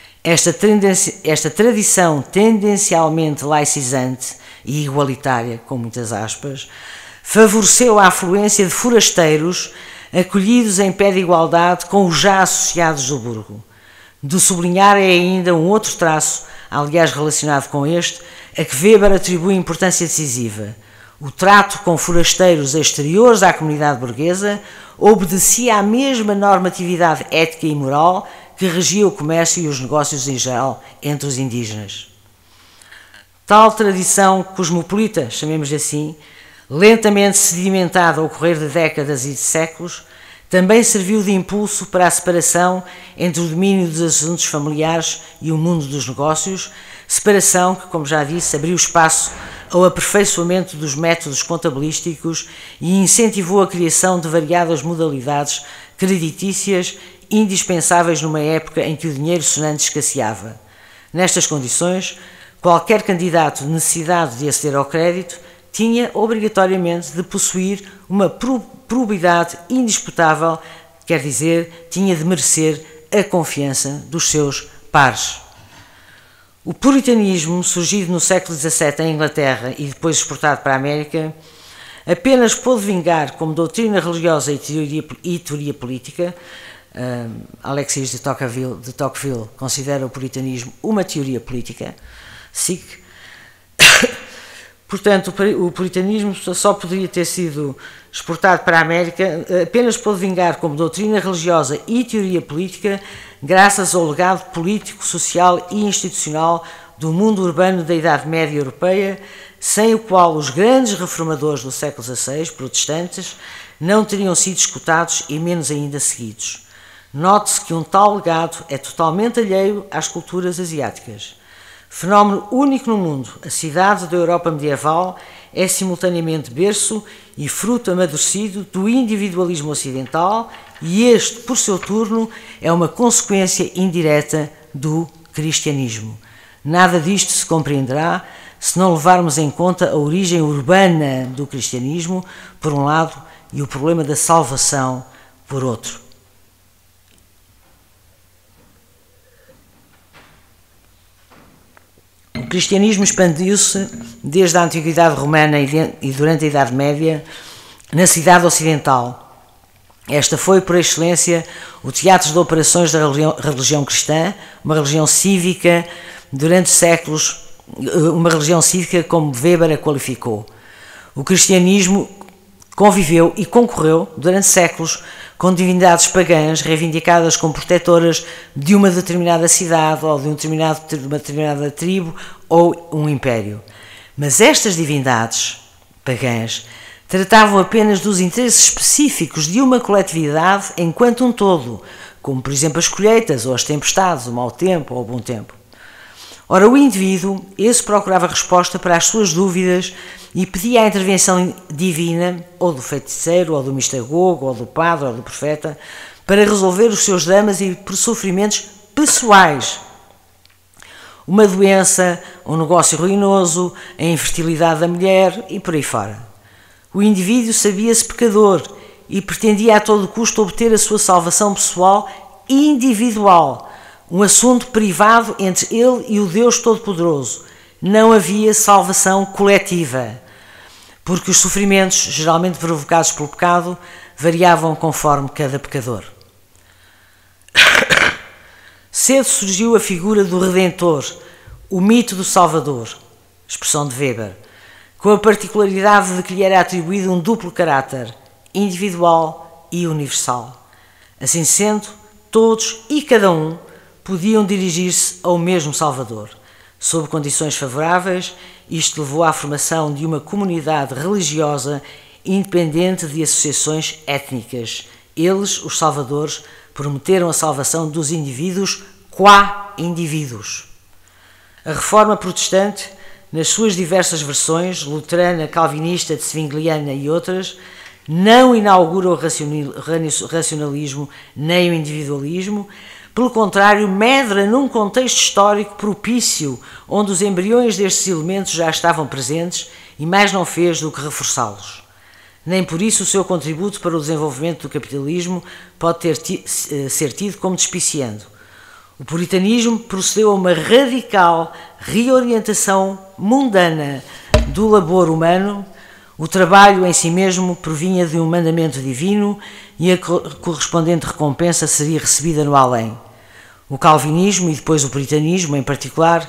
Esta tradição tendencialmente laicizante e igualitária, com muitas aspas, favoreceu a afluência de forasteiros acolhidos em pé de igualdade com os já associados do burgo. De sublinhar é ainda um outro traço, aliás relacionado com este, a que Weber atribui importância decisiva. O trato com forasteiros exteriores à comunidade burguesa obedecia à mesma normatividade ética e moral que regia o comércio e os negócios em geral entre os indígenas. Tal tradição cosmopolita, chamemos assim, lentamente sedimentada ao correr de décadas e de séculos, também serviu de impulso para a separação entre o domínio dos assuntos familiares e o mundo dos negócios, separação que, como já disse, abriu espaço ao aperfeiçoamento dos métodos contabilísticos e incentivou a criação de variadas modalidades creditícias indispensáveis numa época em que o dinheiro sonante escasseava. Nestas condições, qualquer candidato de necessidade de aceder ao crédito tinha obrigatoriamente de possuir uma probidade indisputável, quer dizer, tinha de merecer a confiança dos seus pares. O puritanismo, surgido no século XVII em Inglaterra e depois exportado para a América, apenas pôde vingar como doutrina religiosa e teoria política. Alexis de Tocqueville considera o puritanismo uma teoria política. Portanto, o puritanismo só poderia ter sido exportado para a América, apenas pôde vingar como doutrina religiosa e teoria política, graças ao legado político, social e institucional do mundo urbano da Idade Média Europeia, sem o qual os grandes reformadores do século XVI, protestantes, não teriam sido escutados e menos ainda seguidos. Note-se que um tal legado é totalmente alheio às culturas asiáticas. Fenómeno único no mundo, a cidade da Europa medieval é simultaneamente berço e fruto amadurecido do individualismo ocidental e este, por seu turno, é uma consequência indireta do cristianismo. Nada disto se compreenderá se não levarmos em conta a origem urbana do cristianismo, por um lado, e o problema da salvação, por outro. O cristianismo expandiu-se desde a Antiguidade Romana e durante a Idade Média na cidade ocidental. Esta foi, por excelência, o teatro de operações da religião cristã, uma religião cívica durante séculos, uma religião cívica como Weber a qualificou. O cristianismo conviveu e concorreu durante séculos com divindades pagãs reivindicadas como protetoras de uma determinada cidade ou de uma determinada tribo ou um império. Mas estas divindades pagãs tratavam apenas dos interesses específicos de uma coletividade enquanto um todo, como por exemplo as colheitas ou as tempestades, o mau tempo ou o bom tempo. Ora, o indivíduo, esse procurava resposta para as suas dúvidas e pedia a intervenção divina, ou do feiticeiro, ou do mistagogo, ou do padre, ou do profeta, para resolver os seus dramas e sofrimentos pessoais. Uma doença, um negócio ruinoso, a infertilidade da mulher e por aí fora. O indivíduo sabia-se pecador e pretendia a todo custo obter a sua salvação pessoal e individual, um assunto privado entre ele e o Deus Todo-Poderoso. Não havia salvação coletiva, porque os sofrimentos, geralmente provocados pelo pecado, variavam conforme cada pecador. Cedo surgiu a figura do Redentor, o mito do Salvador, expressão de Weber, com a particularidade de que lhe era atribuído um duplo caráter, individual e universal. Assim sendo, todos e cada um podiam dirigir-se ao mesmo Salvador. Sob condições favoráveis, isto levou à formação de uma comunidade religiosa independente de associações étnicas. Eles, os salvadores, prometeram a salvação dos indivíduos qua indivíduos. A reforma protestante, nas suas diversas versões, luterana, calvinista, zwingliana e outras, não inaugura o racionalismo nem o individualismo. Pelo contrário, medra num contexto histórico propício, onde os embriões destes elementos já estavam presentes e mais não fez do que reforçá-los. Nem por isso o seu contributo para o desenvolvimento do capitalismo pode ser tido como despiciando. O puritanismo procedeu a uma radical reorientação mundana do labor humano. O trabalho em si mesmo provinha de um mandamento divino e a correspondente recompensa seria recebida no além. O calvinismo, e depois o puritanismo em particular,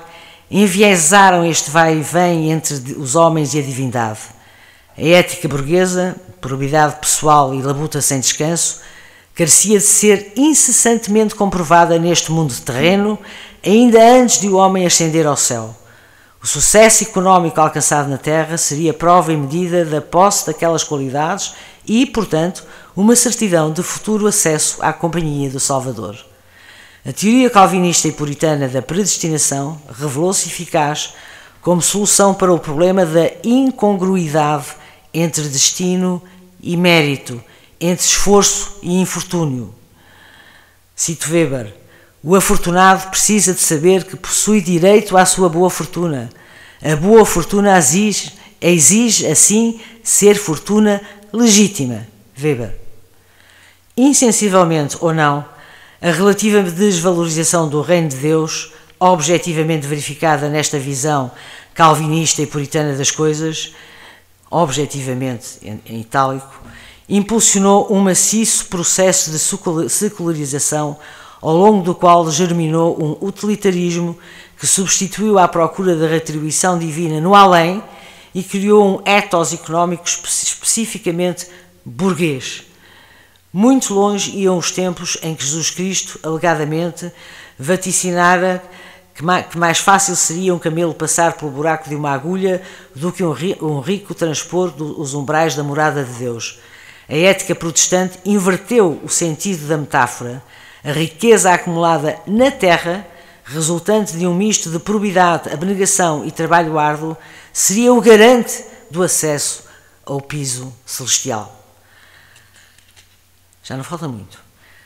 enviesaram este vai e vem entre os homens e a divindade. A ética burguesa, probidade pessoal e labuta sem descanso, carecia de ser incessantemente comprovada neste mundo terreno, ainda antes de o homem ascender ao céu. O sucesso económico alcançado na Terra seria prova e medida da posse daquelas qualidades e, portanto, uma certidão de futuro acesso à companhia do Salvador. A teoria calvinista e puritana da predestinação revelou-se eficaz como solução para o problema da incongruidade entre destino e mérito, entre esforço e infortúnio. Cito Weber: o afortunado precisa de saber que possui direito à sua boa fortuna. A boa fortuna exige assim, ser fortuna legítima. Weber. Insensivelmente ou não, a relativa desvalorização do reino de Deus, objetivamente verificada nesta visão calvinista e puritana das coisas, objetivamente em itálico, impulsionou um maciço processo de secularização ao longo do qual germinou um utilitarismo que substituiu à procura da retribuição divina no além e criou um ethos económico especificamente burguês. Muito longe iam os tempos em que Jesus Cristo, alegadamente, vaticinara que mais fácil seria um camelo passar pelo buraco de uma agulha do que um rico transpor os umbrais da morada de Deus. A ética protestante inverteu o sentido da metáfora. A riqueza acumulada na terra, resultante de um misto de probidade, abnegação e trabalho árduo, seria o garante do acesso ao piso celestial. Já não falta muito.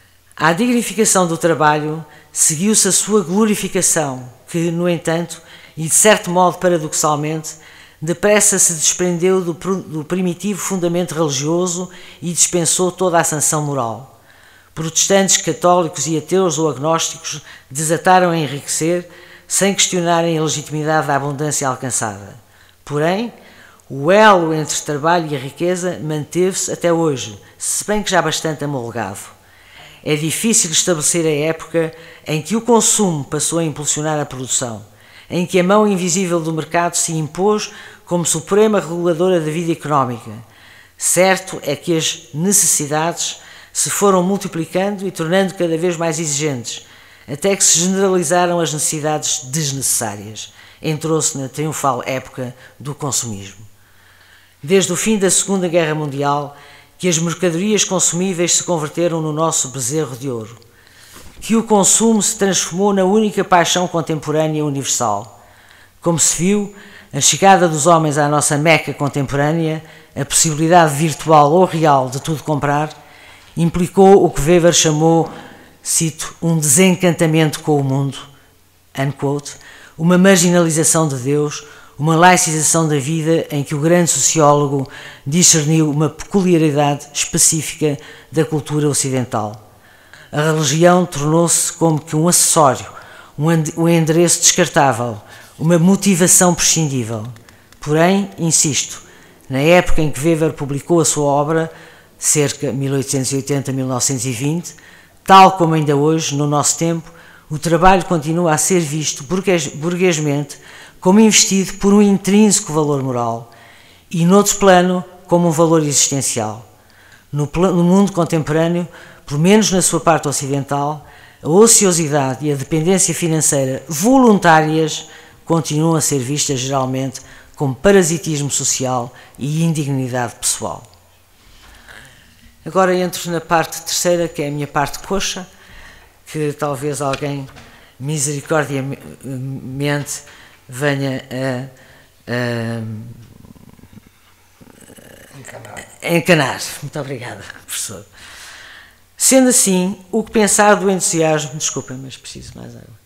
À dignificação do trabalho seguiu-se a sua glorificação, que, no entanto, e de certo modo paradoxalmente, depressa se desprendeu do primitivo fundamento religioso e dispensou toda a sanção moral. Protestantes, católicos e ateus ou agnósticos desataram a enriquecer sem questionarem a legitimidade da abundância alcançada. Porém, o elo entre trabalho e a riqueza manteve-se até hoje, se bem que já bastante amolgado. É difícil estabelecer a época em que o consumo passou a impulsionar a produção, em que a mão invisível do mercado se impôs como suprema reguladora da vida económica. Certo é que as necessidades se foram multiplicando e tornando cada vez mais exigentes, até que se generalizaram as necessidades desnecessárias. Entrou-se na triunfal época do consumismo. Desde o fim da Segunda Guerra Mundial, que as mercadorias consumíveis se converteram no nosso bezerro de ouro, que o consumo se transformou na única paixão contemporânea universal. Como se viu, a chegada dos homens à nossa Meca contemporânea, a possibilidade virtual ou real de tudo comprar, implicou o que Weber chamou, cito, um desencantamento com o mundo, unquote, uma marginalização de Deus, uma laicização da vida em que o grande sociólogo discerniu uma peculiaridade específica da cultura ocidental. A religião tornou-se como que um acessório, um endereço descartável, uma motivação prescindível. Porém, insisto, na época em que Weber publicou a sua obra, cerca de 1880-1920, tal como ainda hoje, no nosso tempo, o trabalho continua a ser visto burguesmente como investido por um intrínseco valor moral e, noutro plano, como um valor existencial. No mundo contemporâneo, pelo menos na sua parte ocidental, a ociosidade e a dependência financeira voluntárias continuam a ser vistas geralmente como parasitismo social e indignidade pessoal. Agora entro na parte terceira, que é a minha parte coxa, que talvez alguém misericordiamente venha a encanar. Muito obrigada, professor. Sendo assim, o que pensar do entusiasmo... Desculpem, mas preciso mais água.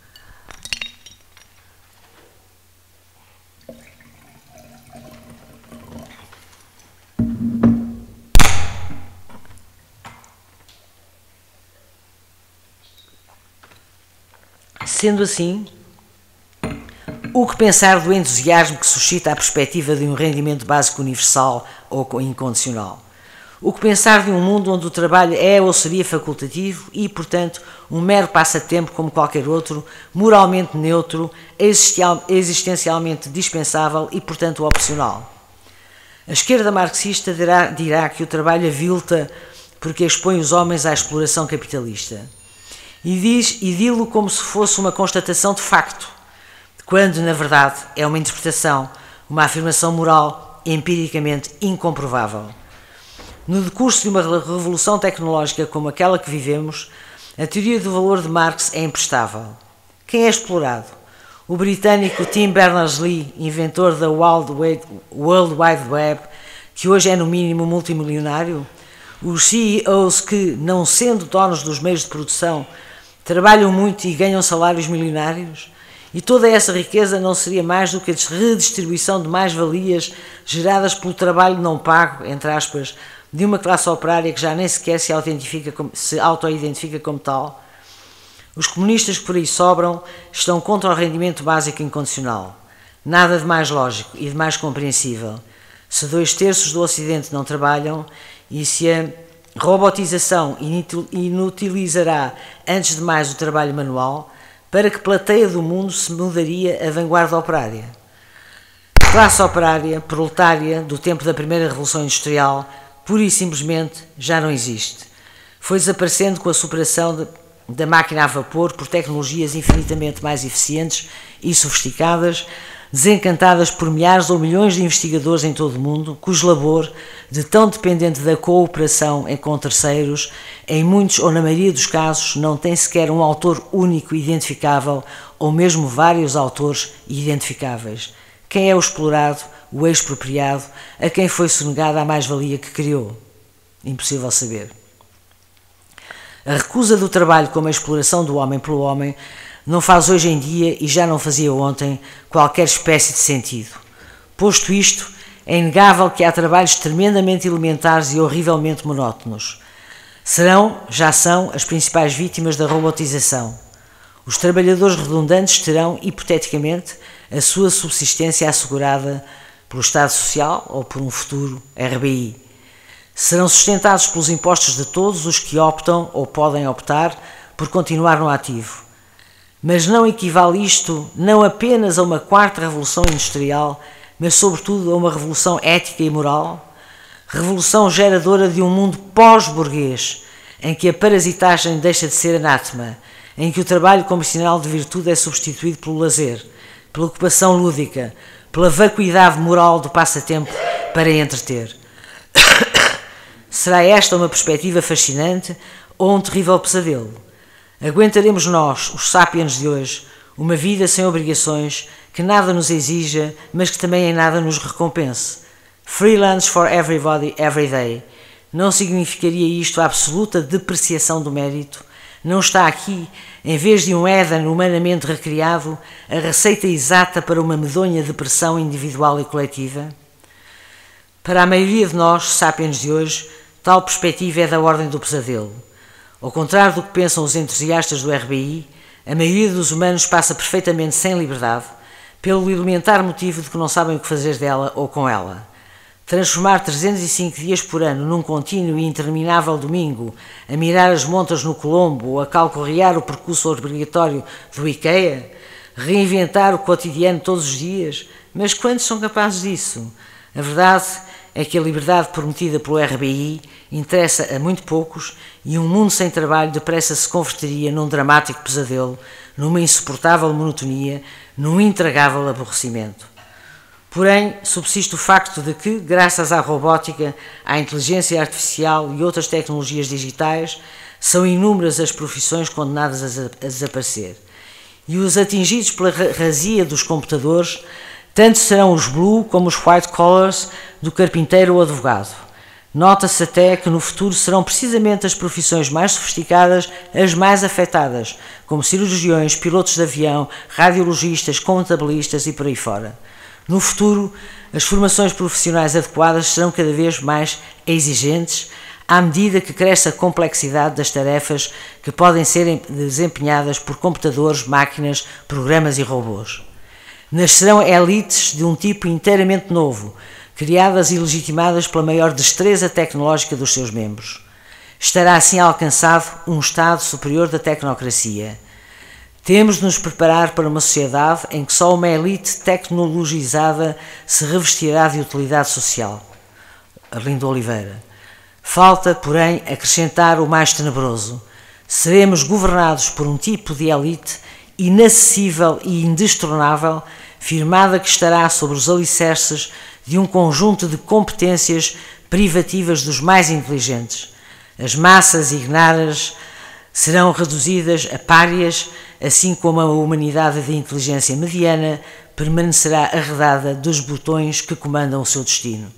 Sendo assim, o que pensar do entusiasmo que suscita a perspectiva de um rendimento básico universal ou incondicional? O que pensar de um mundo onde o trabalho é ou seria facultativo e, portanto, um mero passatempo como qualquer outro, moralmente neutro, existencialmente dispensável e, portanto, opcional? A esquerda marxista dirá que o trabalho avilta porque expõe os homens à exploração capitalista. E dilo como se fosse uma constatação de facto, quando, na verdade, é uma interpretação, uma afirmação moral empiricamente incomprovável. No decurso de uma revolução tecnológica como aquela que vivemos, a teoria do valor de Marx é imprestável. Quem é explorado? O britânico Tim Berners-Lee, inventor da World Wide Web, que hoje é no mínimo multimilionário? Os CEOs que, não sendo donos dos meios de produção, trabalham muito e ganham salários milionários? E toda essa riqueza não seria mais do que a redistribuição de mais-valias geradas pelo trabalho não pago, entre aspas, de uma classe operária que já nem sequer se auto-identifica como tal? Os comunistas que por aí sobram estão contra o rendimento básico incondicional. Nada de mais lógico e de mais compreensível. Se 2/3 do Ocidente não trabalham e se a robotização inutilizará antes de mais o trabalho manual, para que plateia do mundo se mudaria a vanguarda operária? A classe operária, proletária, do tempo da primeira Revolução Industrial, pura e simplesmente já não existe. Foi desaparecendo com a superação da máquina a vapor por tecnologias infinitamente mais eficientes e sofisticadas, desencantadas por milhares ou milhões de investigadores em todo o mundo, cujo labor, de tão dependente da cooperação com terceiros, em muitos ou na maioria dos casos, não tem sequer um autor único identificável ou mesmo vários autores identificáveis. Quem é o explorado, o expropriado, a quem foi sonegada a mais-valia que criou? Impossível saber. A recusa do trabalho como a exploração do homem pelo homem não faz hoje em dia, e já não fazia ontem, qualquer espécie de sentido. Posto isto, é inegável que há trabalhos tremendamente elementares e horrivelmente monótonos. Já são, as principais vítimas da robotização. Os trabalhadores redundantes terão, hipoteticamente, a sua subsistência assegurada pelo Estado Social ou por um futuro RBI. Serão sustentados pelos impostos de todos os que optam ou podem optar por continuar no ativo. Mas não equivale isto não apenas a uma quarta revolução industrial, mas sobretudo a uma revolução ética e moral? Revolução geradora de um mundo pós-burguês, em que a parasitagem deixa de ser anátema, em que o trabalho como sinal de virtude é substituído pelo lazer, pela ocupação lúdica, pela vacuidade moral do passatempo para entreter. Será esta uma perspectiva fascinante ou um terrível pesadelo? Aguentaremos nós, os sapiens de hoje, uma vida sem obrigações, que nada nos exija, mas que também em nada nos recompense? Free lunch for everybody, every day. Não significaria isto a absoluta depreciação do mérito? Não está aqui, em vez de um Éden humanamente recriado, a receita exata para uma medonha depressão individual e coletiva? Para a maioria de nós, sapiens de hoje, tal perspectiva é da ordem do pesadelo. Ao contrário do que pensam os entusiastas do RBI, a maioria dos humanos passa perfeitamente sem liberdade, pelo elementar motivo de que não sabem o que fazer dela ou com ela. Transformar 305 dias por ano num contínuo e interminável domingo, a mirar as montas no Colombo ou a calcorrear o percurso obrigatório do IKEA, reinventar o cotidiano todos os dias, mas quantos são capazes disso? A verdade é que a liberdade prometida pelo RBI interessa a muito poucos e um mundo sem trabalho depressa se converteria num dramático pesadelo, numa insuportável monotonia, num intragável aborrecimento. Porém, subsiste o facto de que, graças à robótica, à inteligência artificial e outras tecnologias digitais, são inúmeras as profissões condenadas a desaparecer. E os atingidos pela razia dos computadores, tanto serão os blue como os white collars do carpinteiro ou advogado. Nota-se até que no futuro serão precisamente as profissões mais sofisticadas as mais afetadas, como cirurgiões, pilotos de avião, radiologistas, contabilistas e por aí fora. No futuro, as formações profissionais adequadas serão cada vez mais exigentes, à medida que cresce a complexidade das tarefas que podem ser desempenhadas por computadores, máquinas, programas e robôs. Nascerão elites de um tipo inteiramente novo, criadas e legitimadas pela maior destreza tecnológica dos seus membros. Estará assim alcançado um estado superior da tecnocracia. Temos de nos preparar para uma sociedade em que só uma elite tecnologizada se revestirá de utilidade social. Arlindo Oliveira. Falta, porém, acrescentar o mais tenebroso. Seremos governados por um tipo de elite inacessível e indestronável, firmada que estará sobre os alicerces de um conjunto de competências privativas dos mais inteligentes. As massas ignaras serão reduzidas a párias, assim como a humanidade de inteligência mediana permanecerá arredada dos botões que comandam o seu destino.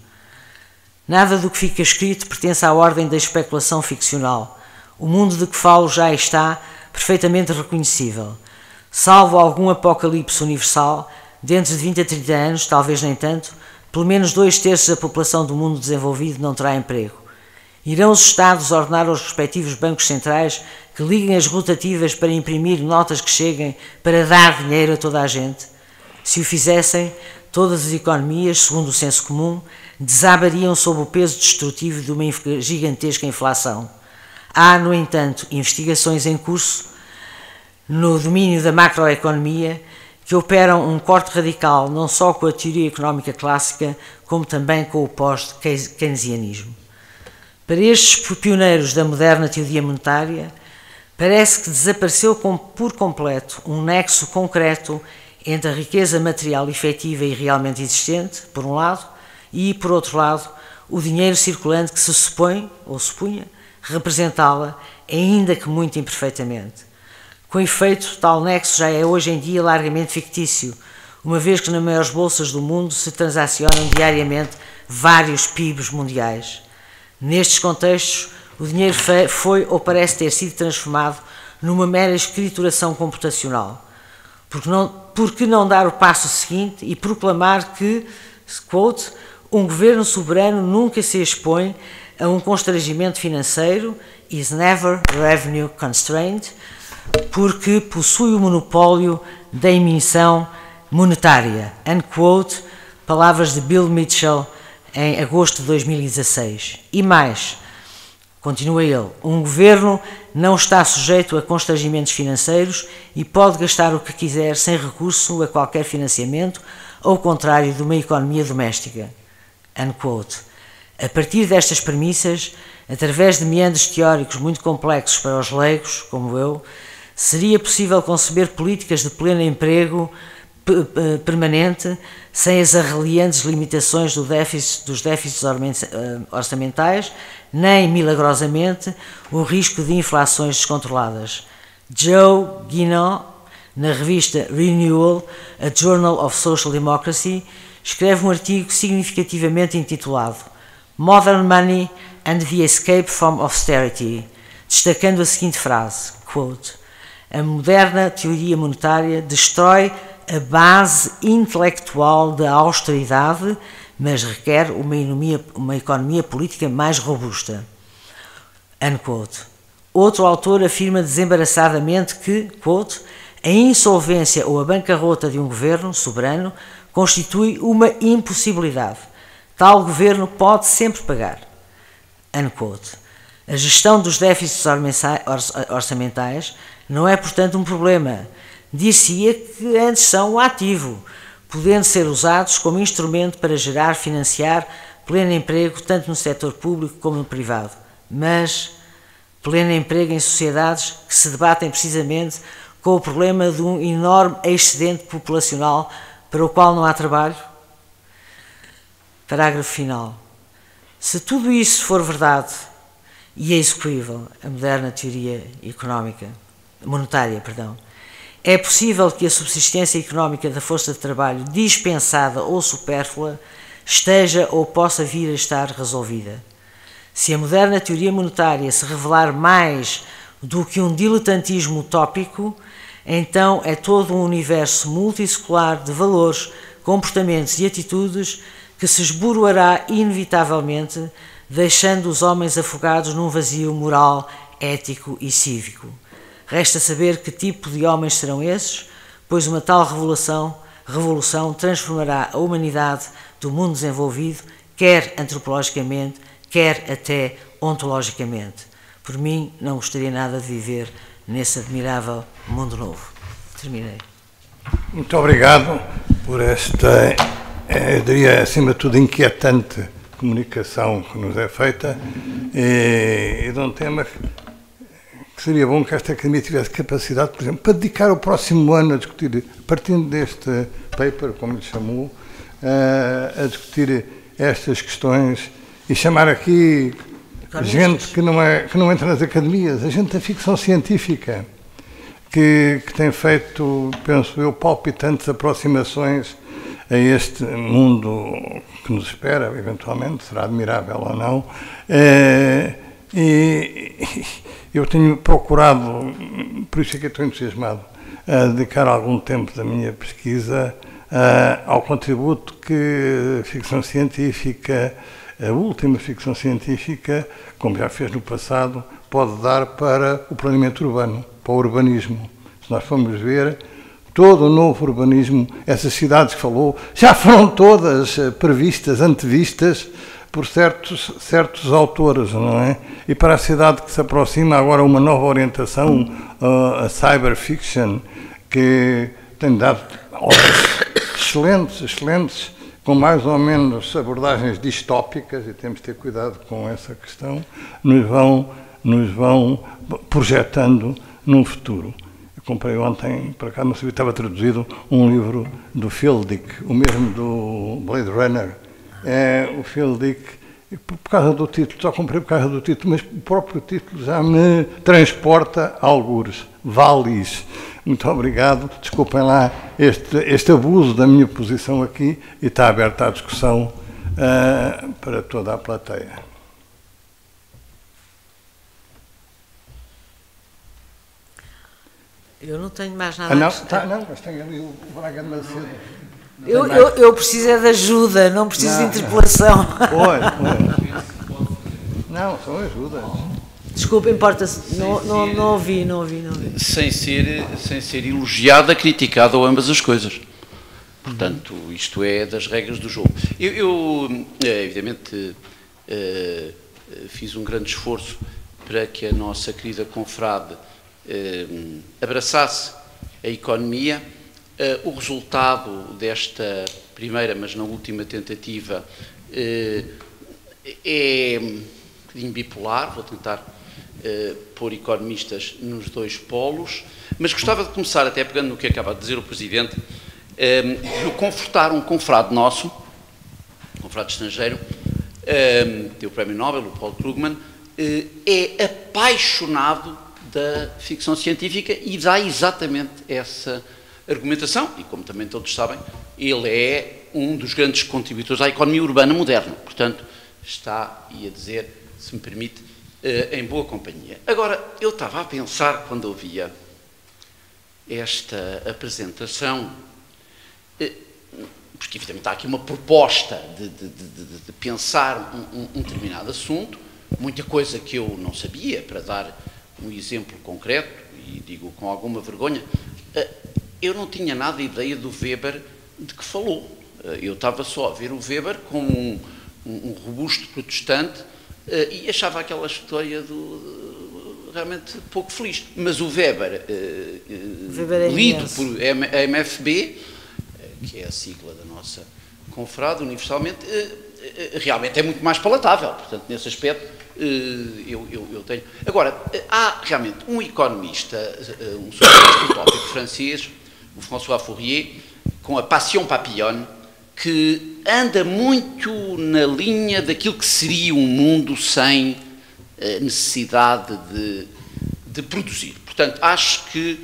Nada do que fica escrito pertence à ordem da especulação ficcional. O mundo de que falo já está perfeitamente reconhecível. Salvo algum apocalipse universal, dentro de 20 a 30 anos, talvez nem tanto, pelo menos 2/3 da população do mundo desenvolvido não terá emprego. Irão os Estados ordenar aos respectivos bancos centrais que liguem as rotativas para imprimir notas que cheguem para dar dinheiro a toda a gente? Se o fizessem, todas as economias, segundo o senso comum, desabariam sob o peso destrutivo de uma gigantesca inflação. Há, no entanto, investigações em curso no domínio da macroeconomia que operam um corte radical não só com a teoria económica clássica, como também com o pós-keynesianismo. Para estes pioneiros da moderna teoria monetária, parece que desapareceu por completo um nexo concreto entre a riqueza material efetiva e realmente existente, por um lado, e, por outro lado, o dinheiro circulante que se supõe, ou supunha, representá-la, ainda que muito imperfeitamente. Com efeito, tal nexo já é hoje em dia largamente fictício, uma vez que nas maiores bolsas do mundo se transacionam diariamente vários PIBs mundiais. Nestes contextos, o dinheiro foi ou parece ter sido transformado numa mera escrituração computacional. Por que não dar o passo seguinte e proclamar que, quote, um governo soberano nunca se expõe a um constrangimento financeiro, is never revenue constrained, porque possui o monopólio da emissão monetária, unquote, palavras de Bill Mitchell em agosto de 2016. E mais, continua ele, um governo não está sujeito a constrangimentos financeiros e pode gastar o que quiser sem recurso a qualquer financiamento, ao contrário de uma economia doméstica, unquote. A partir destas premissas, através de meandros teóricos muito complexos para os leigos, como eu, seria possível conceber políticas de pleno emprego permanente, sem as arreliantes limitações dos déficits orçamentais, nem, milagrosamente, o risco de inflações descontroladas. Joe Guinan, na revista Renewal, a Journal of Social Democracy, escreve um artigo significativamente intitulado Modern Money and the Escape from Austerity, destacando a seguinte frase, quote, a moderna teoria monetária destrói a base intelectual da austeridade, mas requer uma economia política mais robusta. Unquote. Outro autor afirma desembaraçadamente que, quote, a insolvência ou a bancarrota de um governo soberano constitui uma impossibilidade. Tal governo pode sempre pagar. Unquote. A gestão dos déficits orçamentais não é, portanto, um problema. Dir-se-ia que antes são um ativo, podendo ser usados como instrumento para gerar, financiar pleno emprego tanto no setor público como no privado. Mas pleno emprego em sociedades que se debatem precisamente com o problema de um enorme excedente populacional para o qual não há trabalho? Parágrafo final. Se tudo isso for verdade e é execuível, a moderna teoria monetária, é possível que a subsistência económica da força de trabalho dispensada ou supérflua esteja ou possa vir a estar resolvida. Se a moderna teoria monetária se revelar mais do que um diletantismo utópico, então é todo um universo multissecular de valores, comportamentos e atitudes que se esboroará inevitavelmente, deixando os homens afogados num vazio moral, ético e cívico. Resta saber que tipo de homens serão esses, pois uma tal revolução transformará a humanidade do mundo desenvolvido, quer antropologicamente, quer até ontologicamente. Por mim, não gostaria nada de viver nesse admirável mundo novo. Terminei. Muito obrigado por esta, eu diria, acima de tudo, inquietante comunicação que nos é feita e de um tema que seria bom que esta Academia tivesse capacidade, por exemplo, para dedicar o próximo ano a discutir, partindo deste paper, como lhe chamou, a discutir estas questões e chamar aqui gente que não entra nas academias, a gente da ficção científica, que tem feito, penso eu, palpitantes aproximações a este mundo que nos espera, eventualmente, será admirável ou não. E eu tenho procurado, por isso é que eu estou entusiasmado, a dedicar algum tempo da minha pesquisa ao contributo que a ficção científica, a última ficção científica, como já fez no passado, pode dar para o planeamento urbano, para o urbanismo. Se nós formos ver, todo o novo urbanismo, essas cidades que falou, já foram todas previstas, antevistas, por certos autores, não é? E para a cidade que se aproxima agora uma nova orientação, a cyberfiction, que tem dado obras excelentes, com mais ou menos abordagens distópicas, e temos de ter cuidado com essa questão, nos vão projetando num futuro. Eu comprei ontem, para cá não sabia, estava traduzido um livro do Phil Dick, o mesmo do Blade Runner. O Phil Dick, por causa do título, só comprei por causa do título, mas o próprio título já me transporta a algures. Valis. Muito obrigado. Desculpem lá este abuso da minha posição aqui e está aberta à discussão para toda a plateia. Eu não tenho mais nada a acrescentar. Não, mas tenho ali o Braga de Macedo. Eu preciso é de ajuda, não preciso de interpelação. Pois. Não, são ajudas. Desculpa, importa-se, não ouvi. Sem ser elogiada, criticada ou ambas as coisas. Portanto, isto é das regras do jogo. Eu evidentemente, fiz um grande esforço para que a nossa querida confrade abraçasse a economia. O resultado desta primeira, mas não última tentativa é um bocadinho bipolar. Vou tentar pôr economistas nos dois polos, mas gostava de começar, até pegando no que acaba de dizer o Presidente, de confortar um confrade nosso, um confrade estrangeiro, deu o Prémio Nobel, o Paul Krugman, é apaixonado da ficção científica e dá exatamente essa argumentação, e como também todos sabem, ele é um dos grandes contributores à economia urbana moderna, portanto, está, ia dizer, se me permite, em boa companhia. Agora, eu estava a pensar, quando ouvia esta apresentação, porque evidentemente há aqui uma proposta de pensar um determinado assunto, muita coisa que eu não sabia, para dar um exemplo concreto, e digo com alguma vergonha, eu não tinha nada ideia do Weber de que falou. Eu estava só a ver o Weber como um robusto protestante e achava aquela história realmente pouco feliz. Mas o Weber lido por MFB, que é a sigla da nossa confrade, universalmente, realmente é muito mais palatável. Portanto, nesse aspecto, eu tenho... Agora, há realmente um economista, um socialista utópico francês, o François Fourier, com a Passion Papillon, que anda muito na linha daquilo que seria um mundo sem necessidade de produzir. Portanto, acho que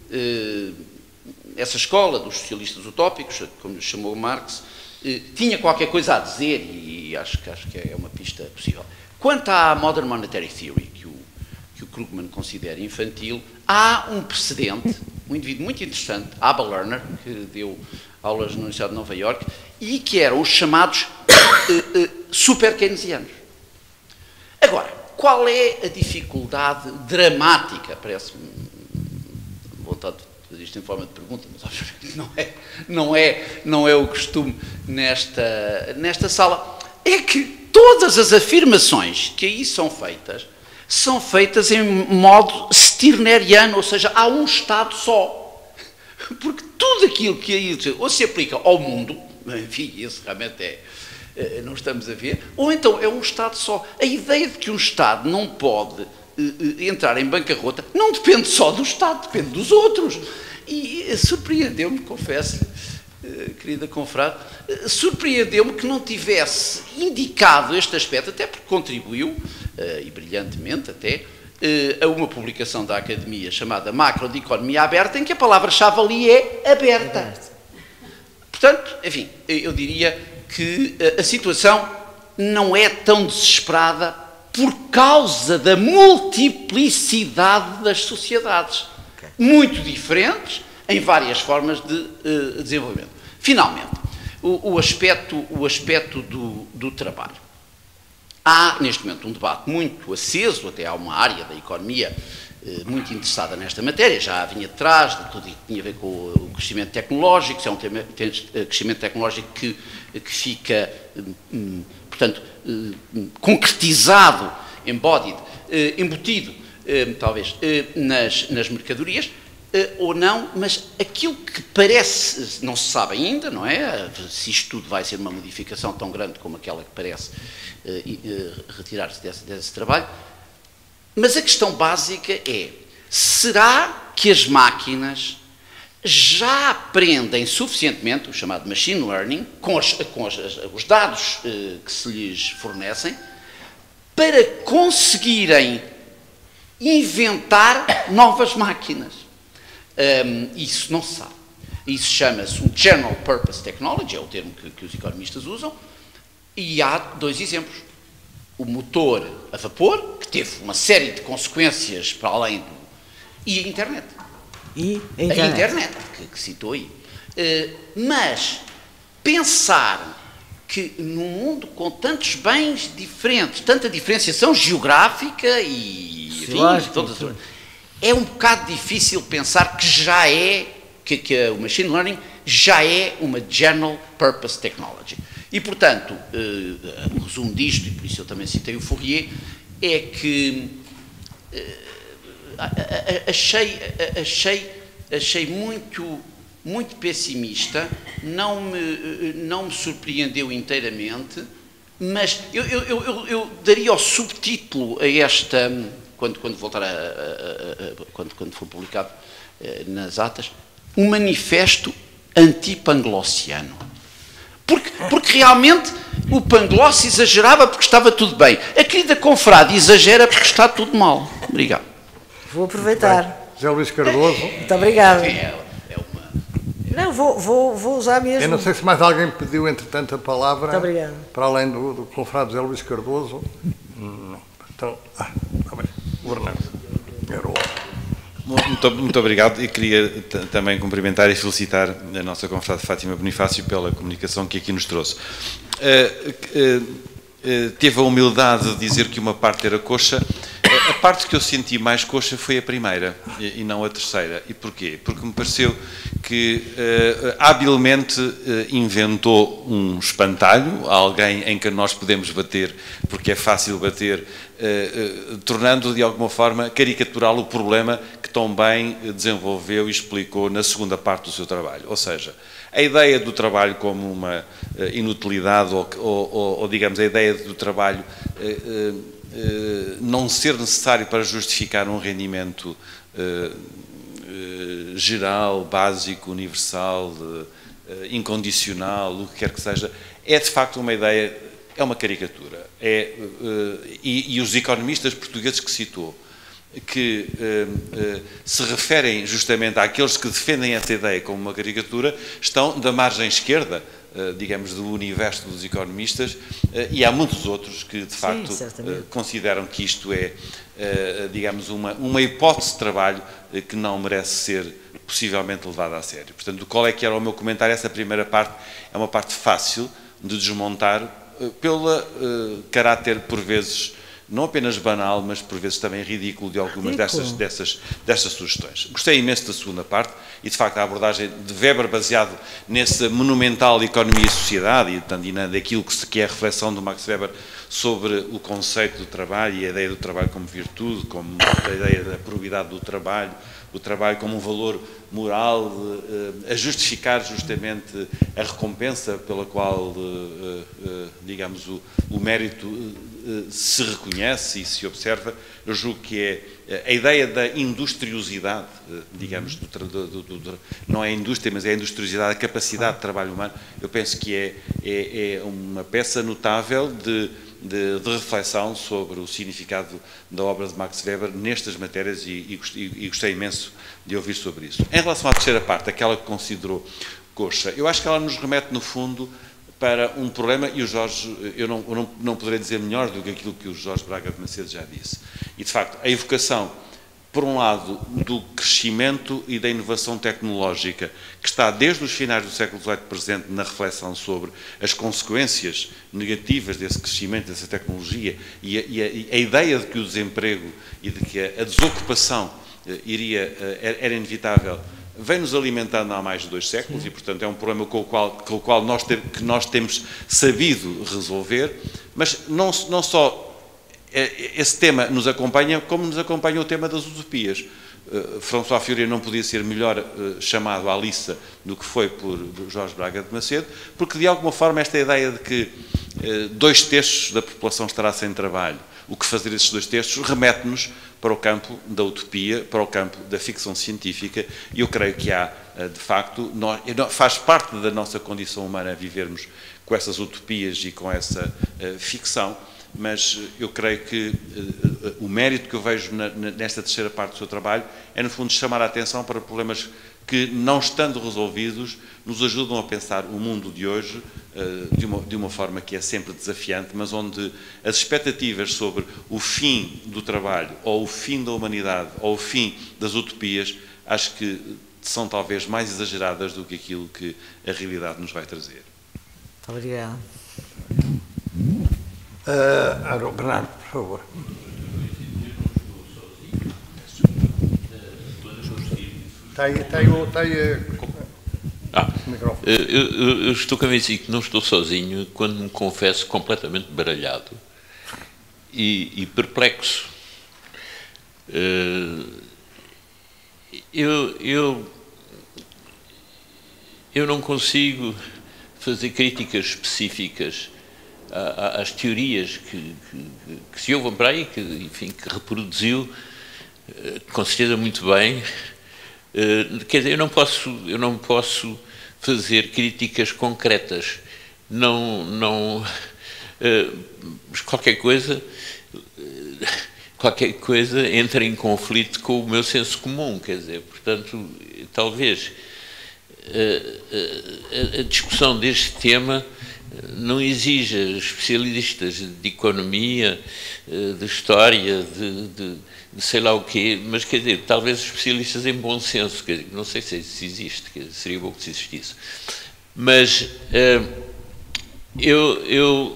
essa escola dos socialistas utópicos, como lhe chamou Marx, tinha qualquer coisa a dizer e acho que é uma pista possível. Quanto à Modern Monetary Theory, que o Krugman considera infantil, há um precedente, um indivíduo muito interessante, Abba Lerner, que deu aulas na Universidade de Nova Iorque, e que eram os chamados super keynesianos. Agora, qual é a dificuldade dramática, parece-me vontade fazer isto em forma de pergunta, mas obviamente não é o costume nesta sala, é que todas as afirmações que aí são feitas em modo stirneriano, ou seja, há um Estado só. Porque tudo aquilo que aí ou se aplica ao mundo, enfim, isso realmente não estamos a ver, ou então é um Estado só. A ideia de que um Estado não pode entrar em bancarrota não depende só do Estado, depende dos outros. E surpreendeu-me, confesso, querida confrade, surpreendeu-me que não tivesse indicado este aspecto, até porque contribuiu, e brilhantemente até, a uma publicação da Academia chamada Macro de Economia Aberta, em que a palavra-chave ali é aberta. Portanto, enfim, eu diria que a situação não é tão desesperada por causa da multiplicidade das sociedades, muito diferentes em várias formas de desenvolvimento. Finalmente, o aspecto do trabalho. Há, neste momento, um debate muito aceso, até há uma área da economia muito interessada nesta matéria, já vinha de trás de tudo que tinha a ver com o crescimento tecnológico, se é um crescimento tecnológico que fica, portanto, concretizado, embutido, talvez, nas mercadorias, ou não, mas aquilo que parece, não se sabe ainda, não é? Se isto tudo vai ser uma modificação tão grande como aquela que parece retirar-se desse trabalho, mas a questão básica é, será que as máquinas já aprendem suficientemente, o chamado machine learning, com os dados que se lhes fornecem, para conseguirem inventar novas máquinas? Isso não se sabe. Isso chama-se um General Purpose Technology, é o termo que os economistas usam, e há dois exemplos. O motor a vapor, que teve uma série de consequências para além do... e a internet. A internet, que citou aí. Mas pensar que num mundo com tantos bens diferentes, tanta diferenciação geográfica e enfim, todas as... é um bocado difícil pensar que o machine learning já é uma general purpose technology. E, portanto, o resumo disto, e por isso eu também citei o Fourier, é que achei muito pessimista, não me surpreendeu inteiramente, mas eu daria o subtítulo a esta, quando voltar quando for publicado nas atas, um manifesto anti-panglossiano. Porque realmente o Pangloss exagerava porque estava tudo bem. A querida confrade exagera porque está tudo mal. Obrigado. Vou aproveitar. José Luís Cardoso. Muito obrigado. Não, vou usar mesmo. Eu não sei se mais alguém pediu, entretanto, a palavra. Muito obrigado. Para além do confrade José Luís Cardoso. Não. Então, está bem. Governante. Muito obrigado, e queria também cumprimentar e felicitar a nossa confrade Fátima Bonifácio pela comunicação que aqui nos trouxe. Teve a humildade de dizer que uma parte era coxa. A parte que eu senti mais coxa foi a primeira e não a terceira. E porquê? Porque me pareceu que habilmente inventou um espantalho, alguém em que nós podemos bater, porque é fácil bater, tornando de alguma forma caricatural o problema que tão bem desenvolveu e explicou na segunda parte do seu trabalho. Ou seja, a ideia do trabalho como uma inutilidade ou digamos, a ideia do trabalho não ser necessário para justificar um rendimento geral, básico, universal, incondicional, o que quer que seja, é de facto uma ideia, é uma caricatura. E os economistas portugueses que citou, que se referem justamente àqueles que defendem essa ideia como uma caricatura, estão da margem esquerda, digamos, do universo dos economistas, e há muitos outros que, de facto, consideram que isto é, digamos, uma hipótese de trabalho que não merece ser possivelmente levada a sério. Portanto, qual é que era o meu comentário? Essa primeira parte é uma parte fácil de desmontar pelo caráter, por vezes, não apenas banal, mas por vezes também ridículo de algumas destas sugestões. Gostei imenso da segunda parte e, de facto, a abordagem de Weber baseado nessa monumental economia e sociedade e, portanto, daquilo que é a reflexão do Max Weber sobre o conceito do trabalho e a ideia do trabalho como virtude, como a ideia da probidade do trabalho, o trabalho como um valor moral, a justificar justamente a recompensa pela qual, digamos, o mérito se reconhece e se observa. Eu julgo que é a ideia da industriosidade, digamos, não é a indústria, mas é a industriosidade, a capacidade de trabalho humano. Eu penso que é uma peça notável de reflexão sobre o significado da obra de Max Weber nestas matérias e gostei imenso de ouvir sobre isso. Em relação à terceira parte, aquela que considerou coxa, eu acho que ela nos remete, no fundo, para um problema, e o Jorge, eu não poderei dizer melhor do que aquilo que o Jorge Braga de Macedo já disse. E, de facto, a evocação, por um lado, do crescimento e da inovação tecnológica, que está desde os finais do século XVIII presente na reflexão sobre as consequências negativas desse crescimento, dessa tecnologia, e a ideia de que o desemprego e de que a desocupação era inevitável, vem-nos alimentando há mais de 2 séculos. Sim. E, portanto, é um problema com o qual nós temos sabido resolver, mas não só esse tema nos acompanha, como nos acompanha o tema das utopias. François Furet não podia ser melhor chamado à lista do que foi por Jorge Braga de Macedo, porque, de alguma forma, esta ideia de que 2/3 da população estará sem trabalho, o que fazer esses 2/3 remete-nos para o campo da utopia, para o campo da ficção científica, e eu creio que há, de facto, faz parte da nossa condição humana vivermos com essas utopias e com essa ficção, mas eu creio que o mérito que eu vejo nesta terceira parte do seu trabalho é, no fundo, chamar a atenção para problemas que, não estando resolvidos, nos ajudam a pensar o mundo de hoje de uma forma que é sempre desafiante, mas onde as expectativas sobre o fim do trabalho, ou o fim da humanidade, ou o fim das utopias, acho que são talvez mais exageradas do que aquilo que a realidade nos vai trazer. Muito obrigado. Bernardo, por favor. Está aí o microfone. Eu estou convencido que não estou sozinho quando me confesso completamente baralhado e perplexo. Eu não consigo fazer críticas específicas às teorias que se ouvem para aí, que reproduziu, com certeza muito bem. Quer dizer, eu não posso fazer críticas concretas, mas qualquer coisa entra em conflito com o meu senso comum, quer dizer, portanto, talvez a discussão deste tema não exija especialistas de economia, de história, de sei lá o quê, mas, quer dizer, talvez especialistas em bom senso, quer dizer, não sei se existe, quer dizer, seria bom que se existisse. Mas eu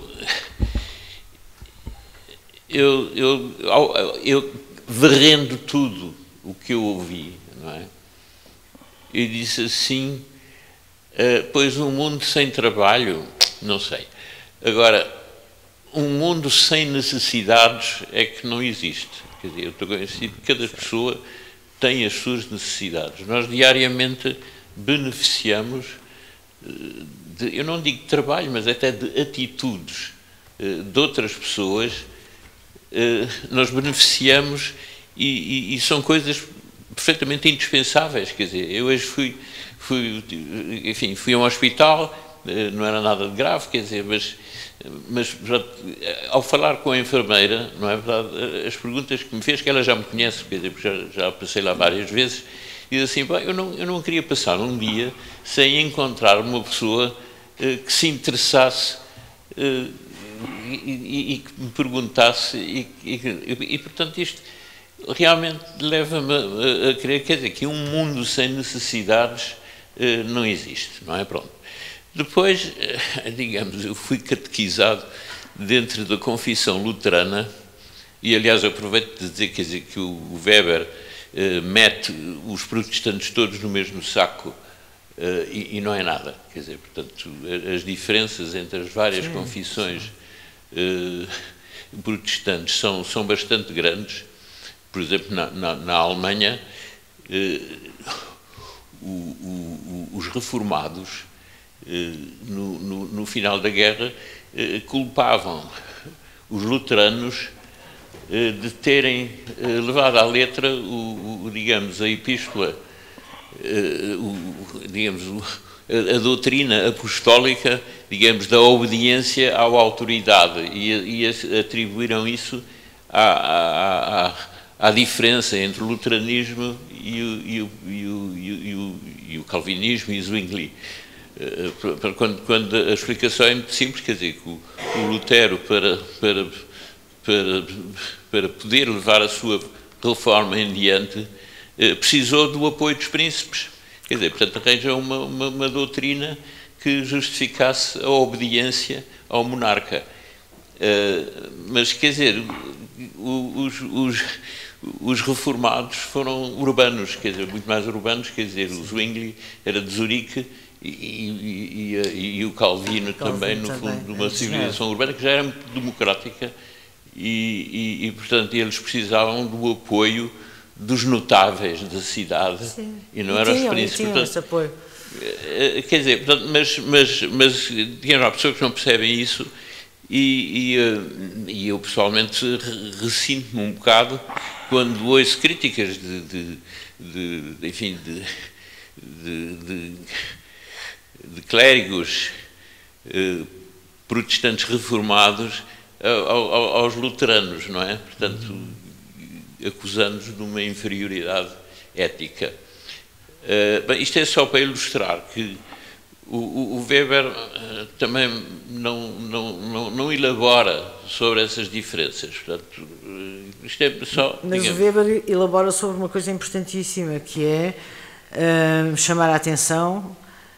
varrendo tudo o que eu ouvi, não é? Eu disse assim, pois um mundo sem trabalho, não sei. Agora, um mundo sem necessidades é que não existe. Quer dizer, eu estou convencido que cada pessoa tem as suas necessidades. Nós diariamente beneficiamos eu não digo de trabalho, mas até de atitudes de outras pessoas. Nós beneficiamos e são coisas perfeitamente indispensáveis. Quer dizer, eu hoje fui a um hospital, não era nada de grave, quer dizer, mas ao falar com a enfermeira, não é verdade, as perguntas que me fez, que ela já me conhece, quer dizer, porque já passei lá várias vezes, diz assim, eu não queria passar um dia sem encontrar uma pessoa que se interessasse e que me perguntasse e portanto isto realmente leva-me a crer, quer dizer, que um mundo sem necessidades não existe, não é? Pronto. Depois, digamos, eu fui catequizado dentro da confissão luterana E, aliás, eu aproveito de dizer, quer dizer, que o Weber mete os protestantes todos no mesmo saco e não é nada. Quer dizer, portanto, as diferenças entre as várias confissões protestantes são bastante grandes. Por exemplo, na Alemanha, os reformados, no final da guerra, culpavam os luteranos de terem levado à letra digamos, a epístola, a doutrina apostólica, digamos, da obediência à autoridade, e atribuíram isso à diferença entre o luteranismo e o calvinismo e o Zwingli. Quando a explicação é muito simples, quer dizer, que o Lutero, para poder levar a sua reforma em diante, precisou do apoio dos príncipes. Quer dizer, portanto, arranja uma doutrina que justificasse a obediência ao monarca. Mas, quer dizer, os reformados foram urbanos, quer dizer, muito mais urbanos, quer dizer, o Zwingli era de Zurique e o Calvino também, no fundo, de uma civilização urbana que já era muito democrática e portanto, eles precisavam do apoio dos notáveis da cidade. Sim. E não eram os príncipes. Portanto, esse apoio. Quer dizer, portanto, mas digamos, há pessoas que não percebem isso e eu pessoalmente ressinto-me um bocado quando ouço críticas de clérigos protestantes reformados aos luteranos, não é? Portanto, acusando-os de uma inferioridade ética. Bem, isto é só para ilustrar que o Weber também não elabora sobre essas diferenças. Portanto, isto é só... Mas digamos, o Weber elabora sobre uma coisa importantíssima, que é chamar a atenção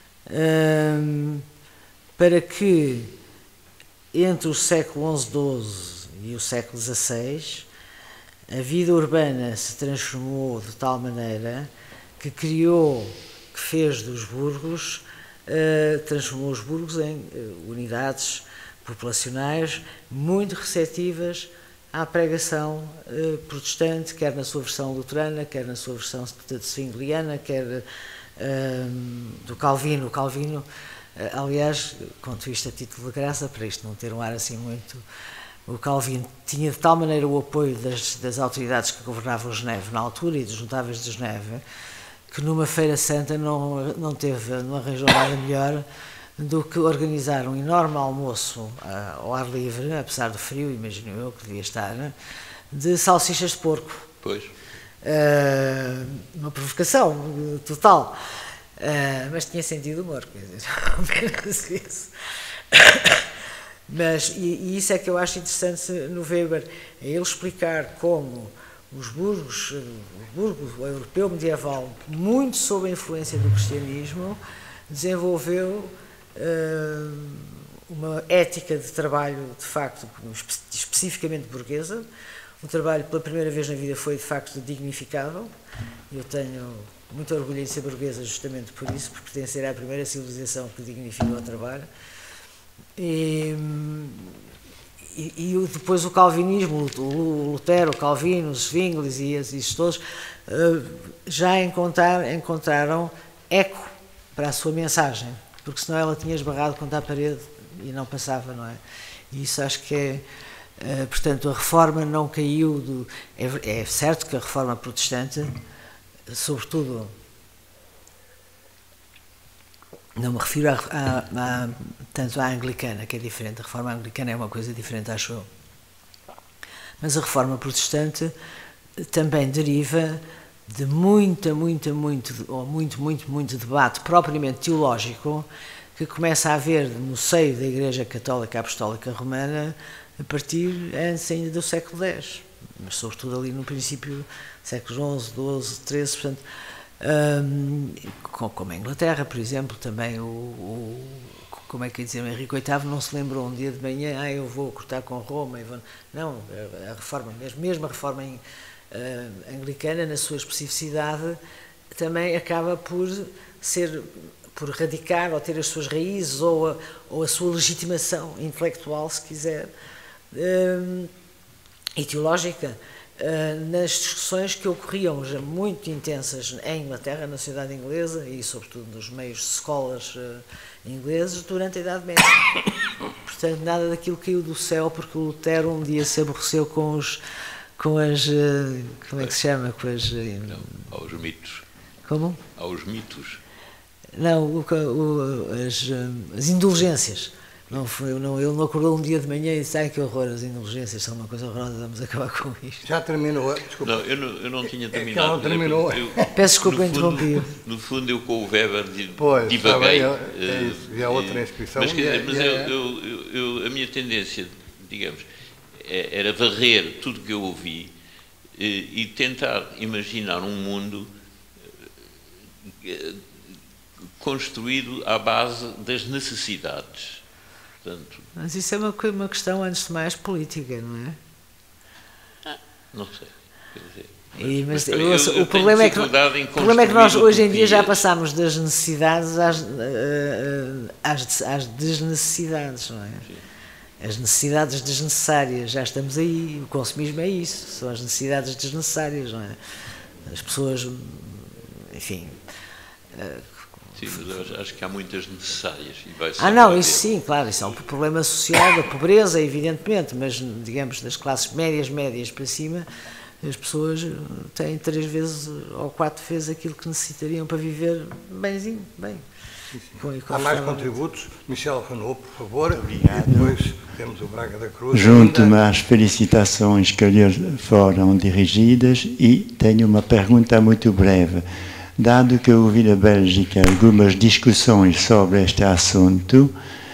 para que entre o século XI-XII e o século XVI a vida urbana se transformou de tal maneira que fez dos burgos, transformou os burgos em unidades populacionais muito receptivas à pregação protestante, quer na sua versão luterana, quer na sua versão zwingliana, quer do Calvino. O Calvino, aliás, conto isto a título de graça, para isto não ter um ar assim muito... O Calvino tinha de tal maneira o apoio das autoridades que governavam Geneve na altura e dos notáveis de Geneve, que numa Feira Santa não arranjou nada melhor do que organizar um enorme almoço ao ar livre, apesar do frio, imagino eu, que devia estar, de salsichas de porco. Pois. Uma provocação total. Mas tinha sentido de humor, quer dizer, apenas isso. Mas, e isso é que eu acho interessante no Weber, é ele explicar como o burgo europeu medieval, muito sob a influência do cristianismo, desenvolveu uma ética de trabalho, de facto, especificamente burguesa. O trabalho, pela primeira vez na vida, foi, de facto, dignificável. Eu tenho muito orgulho em ser burguesa justamente por isso, por pertencer à primeira civilização que dignificou o trabalho. E depois o calvinismo, o Lutero, o Calvino, os Zwingli e esses todos já encontraram eco para a sua mensagem, porque senão ela tinha esbarrado contra a parede e não passava, não é? E isso acho que é, portanto, a reforma não caiu é certo que a reforma protestante, sobretudo, não me refiro tanto à anglicana, que é diferente. A reforma anglicana é uma coisa diferente, acho eu. Mas a reforma protestante também deriva de muito debate propriamente teológico que começa a haver no seio da Igreja Católica Apostólica Romana a partir antes ainda do século X, mas sobretudo ali no princípio do século XI, XII, XIII, portanto, como a Inglaterra, por exemplo, também como é que ia dizer, Henrique VIII não se lembrou um dia de manhã, eu vou cortar com Roma, não, a reforma, mesmo a reforma anglicana, na sua especificidade, também acaba por radicar, ou ter as suas raízes, ou a sua legitimação intelectual, se quiser, e teológica, nas discussões que ocorriam já muito intensas em Inglaterra, na sociedade inglesa, e sobretudo nos meios scholars ingleses, durante a Idade Média. Portanto, nada daquilo caiu do céu, porque o Lutero um dia se aborreceu com as... como é que se chama? Aos mitos. Como? Aos mitos. Não, as indulgências. Ele não acordou um dia de manhã e disse: ai, que horror, as indulgências são uma coisa horrorosa, vamos acabar com isto. Já terminou? Desculpa. Não, eu não tinha terminado. Não terminou. Peço desculpa, interrompi. No fundo, eu com o Weber divaguei. E há outra inscrição. Mas a minha tendência, digamos, era varrer tudo que eu ouvi e tentar imaginar um mundo construído à base das necessidades. Portanto, mas isso é uma questão, antes de mais, política, não é? Não sei. Mas o problema é que nós hoje em dia já passámos das necessidades às desnecessidades, não é? Sim. As necessidades desnecessárias, já estamos aí, o consumismo é isso, são as necessidades desnecessárias, não é? As pessoas, enfim... Sim, mas eu acho que há muitas necessárias. Isso sim, claro, isso é um problema social, da pobreza, evidentemente, mas, digamos, das classes médias para cima, as pessoas têm 3 vezes ou 4 vezes aquilo que necessitariam para viver bem. Há mais contributos? Michel Renaud, por favor. Obrigado. E depois temos o Braga da Cruz. Junto-me às felicitações que lhe foram dirigidas e tenho uma pergunta muito breve. Dado que eu ouvi na Bélgica algumas discussões sobre este assunto,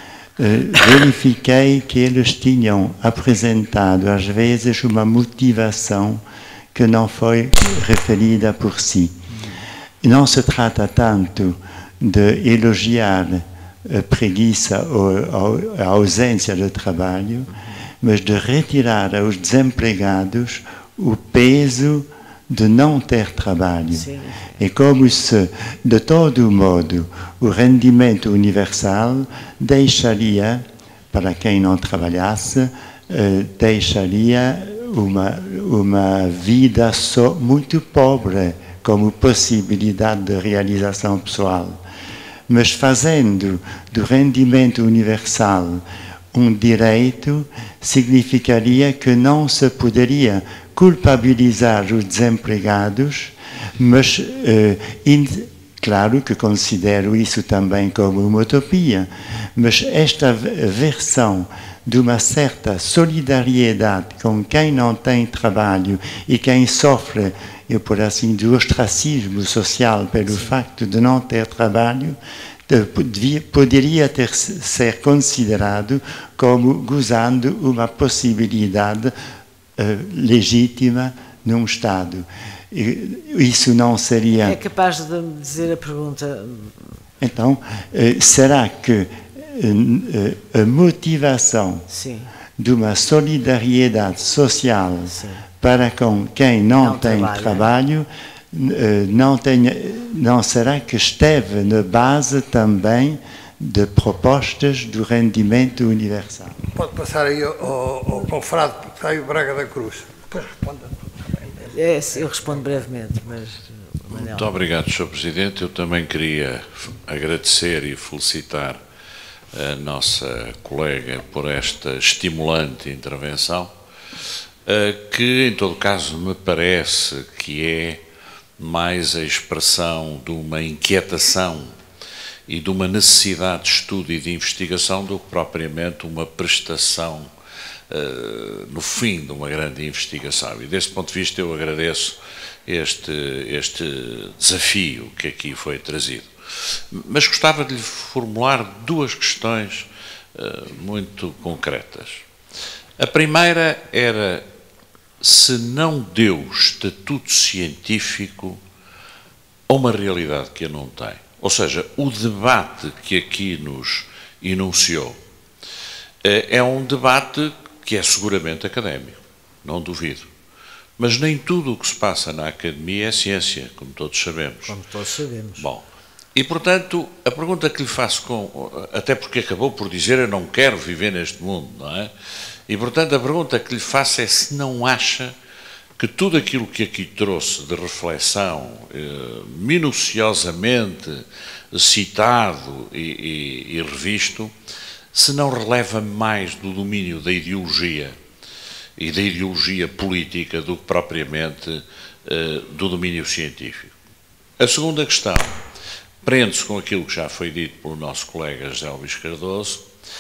verifiquei que eles tinham apresentado, às vezes, uma motivação que não foi referida por si. Não se trata tanto de elogiar a preguiça ou a ausência de trabalho, mas de retirar aos desempregados o peso de não ter trabalho. Sim. É como se, de todo modo, o rendimento universal deixaria, para quem não trabalhasse, deixaria uma vida só muito pobre como possibilidade de realização pessoal. Mas fazendo do rendimento universal um direito, significaria que não se poderia culpabilizar os desempregados, mas, claro que considero isso também como uma utopia, mas esta versão de uma certa solidariedade com quem não tem trabalho e quem sofre, por assim dizer, ostracismo social pelo facto de não ter trabalho, poderia ser considerado como gozando uma possibilidade legítima num Estado. Isso não seria... É capaz de me dizer a pergunta... Então, será que a motivação Sim. de uma solidariedade social Sim. para com quem não tem trabalho não será que esteve na base também de propostas do rendimento universal? Pode passar aí ao confrade, porque está aí o Braga da Cruz. Depois responda. Eu respondo brevemente, mas... Muito obrigado, Sr. Presidente. Eu também queria agradecer e felicitar a nossa colega por esta estimulante intervenção, que, em todo caso, me parece que é mais a expressão de uma inquietação e de uma necessidade de estudo e de investigação do que propriamente uma prestação no fim de uma grande investigação. E desse ponto de vista eu agradeço este desafio que aqui foi trazido. Mas gostava de lhe formular 2 questões muito concretas. A primeira era se não deu estatuto científico a uma realidade que a não tem. Ou seja, o debate que aqui nos enunciou. É um debate que é seguramente académico, não duvido. Mas nem tudo o que se passa na academia é ciência, como todos sabemos. Como todos sabemos. Bom, e portanto, a pergunta que lhe faço, até porque acabou por dizer eu não quero viver neste mundo, não é? E portanto a pergunta que lhe faço é se não acha que tudo aquilo que aqui trouxe de reflexão, minuciosamente citado e revisto, se não releva mais do domínio da ideologia e da ideologia política do que propriamente do domínio científico. A segunda questão prende-se com aquilo que já foi dito pelo nosso colega José Luís Cardoso,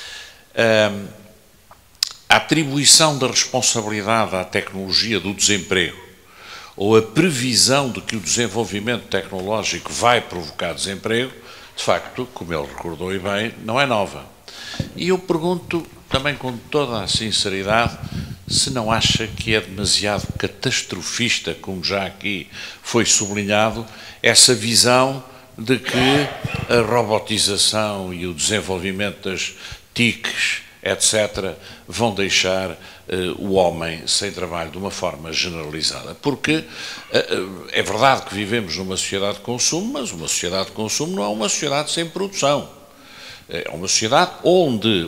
a atribuição da responsabilidade à tecnologia do desemprego ou a previsão de que o desenvolvimento tecnológico vai provocar desemprego, de facto, como ele recordou e bem, não é nova. E eu pergunto, também com toda a sinceridade, se não acha que é demasiado catastrofista, como já aqui foi sublinhado, essa visão de que a robotização e o desenvolvimento das TICs, etc., vão deixar o homem sem trabalho de uma forma generalizada. Porque é verdade que vivemos numa sociedade de consumo, mas uma sociedade de consumo não é uma sociedade sem produção. É uma sociedade onde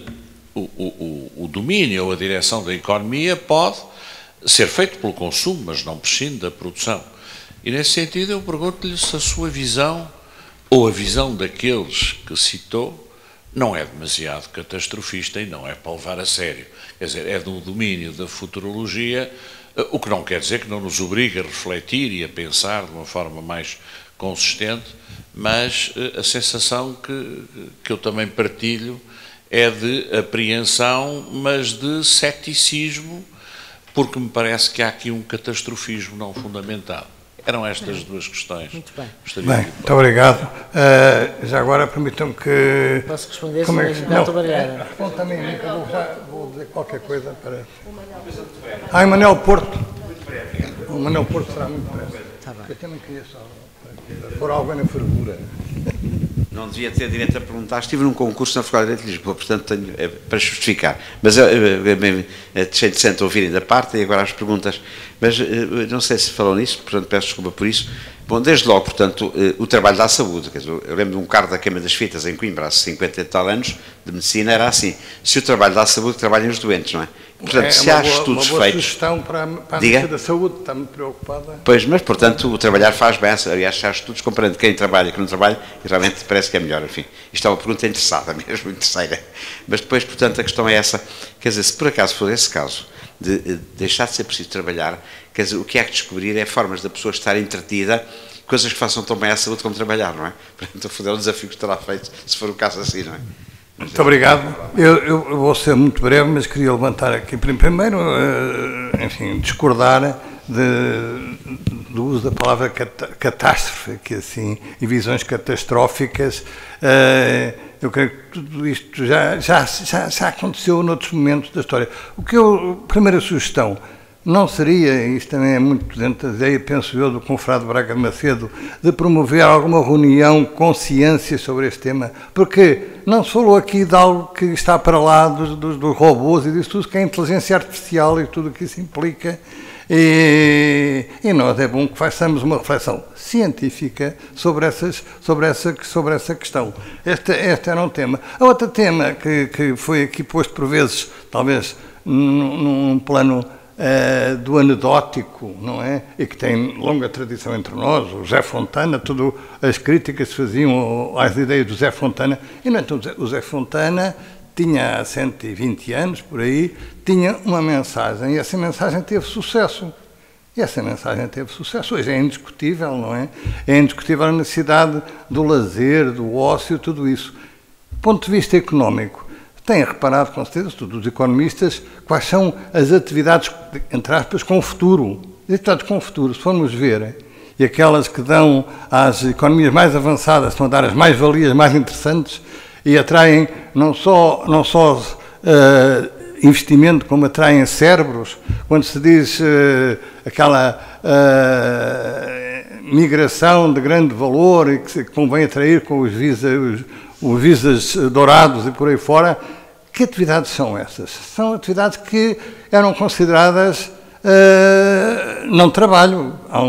o domínio ou a direção da economia pode ser feito pelo consumo, mas não prescinde da produção. E nesse sentido eu pergunto-lhe se a sua visão, ou a visão daqueles que citou, não é demasiado catastrofista e não é para levar a sério. Quer dizer, é do domínio da futurologia, o que não quer dizer que não nos obrigue a refletir e a pensar de uma forma mais consistente, mas a sensação que eu também partilho é de apreensão, mas de ceticismo, porque me parece que há aqui um catastrofismo não fundamentado. Eram estas duas questões. Muito bem. Bem, muito obrigado. Já agora permitam-me que... Posso responder? Como é que... Muito obrigado. Responde também, vou dizer qualquer coisa para... o Manuel Porto. O Manuel Porto será muito breve. Está bem. Eu também queria só pôr algo na fervura. Não devia ter direito a perguntar. Estive num concurso na Faculdade de Direito de Lisboa, portanto tenho para justificar. Mas achei interessante ouvirem da parte e agora as perguntas. Mas não sei se falou nisso, portanto peço desculpa por isso. Bom, desde logo, portanto, o trabalho da saúde. Quer dizer, eu lembro de um cargo da Queima das Fitas em Coimbra, há 50 e tal anos, de medicina, era assim. Se o trabalho da saúde, trabalhem os doentes, não é? Portanto, se há estudos feitos... sugestão para a Ministra da Saúde, está muito preocupada. Pois, mas, portanto, o trabalhar faz bem. Aliás, se há estudos comparando quem trabalha e quem não trabalha, e realmente parece que é melhor, enfim. Isto é uma pergunta interessada mesmo, terceira. Mas depois, portanto, a questão é essa. Quer dizer, se por acaso for esse caso, de deixar de ser preciso trabalhar, quer dizer, o que há que descobrir é formas da pessoa estar entretida, coisas que façam tão bem à saúde como trabalhar, não é? Portanto, é um desafio que estará feito, se for o caso assim, não é? Muito obrigado. Eu vou ser muito breve, mas queria levantar aqui, primeiro, enfim, discordar do uso da palavra catástrofe, que assim, e visões catastróficas. Eu creio que tudo isto já aconteceu noutros momentos da história. Primeira sugestão, não seria, isto também é muito dentro da ideia, penso eu, do confrade Braga Macedo, de promover alguma reunião com ciência sobre este tema, porque não se falou aqui de algo que está para lá dos robôs e disso tudo, que é a inteligência artificial e tudo o que isso implica, e nós é bom que façamos uma reflexão científica sobre essa questão. Este era um tema. A outro tema que foi aqui posto por vezes, talvez num plano do anedótico, não é? E que tem longa tradição entre nós, o Zé Fontana, todas as críticas se faziam às ideias do Zé Fontana, e não, então, o Zé Fontana tinha há 120 anos, por aí, tinha uma mensagem, e essa mensagem teve sucesso. Hoje é indiscutível, não é? É indiscutível a necessidade do lazer, do ócio, tudo isso. Do ponto de vista económico, têm reparado, com certeza, todos os economistas, quais são as atividades, entre aspas, com futuro. As atividades com futuro, se formos ver, e aquelas que dão às economias mais avançadas, estão a dar as mais-valias mais interessantes e atraem não só investimento, como atraem cérebros. Quando se diz aquela migração de grande valor e que convém atrair com os os visas dourados e por aí fora. Que atividades são essas? São atividades que eram consideradas não trabalho há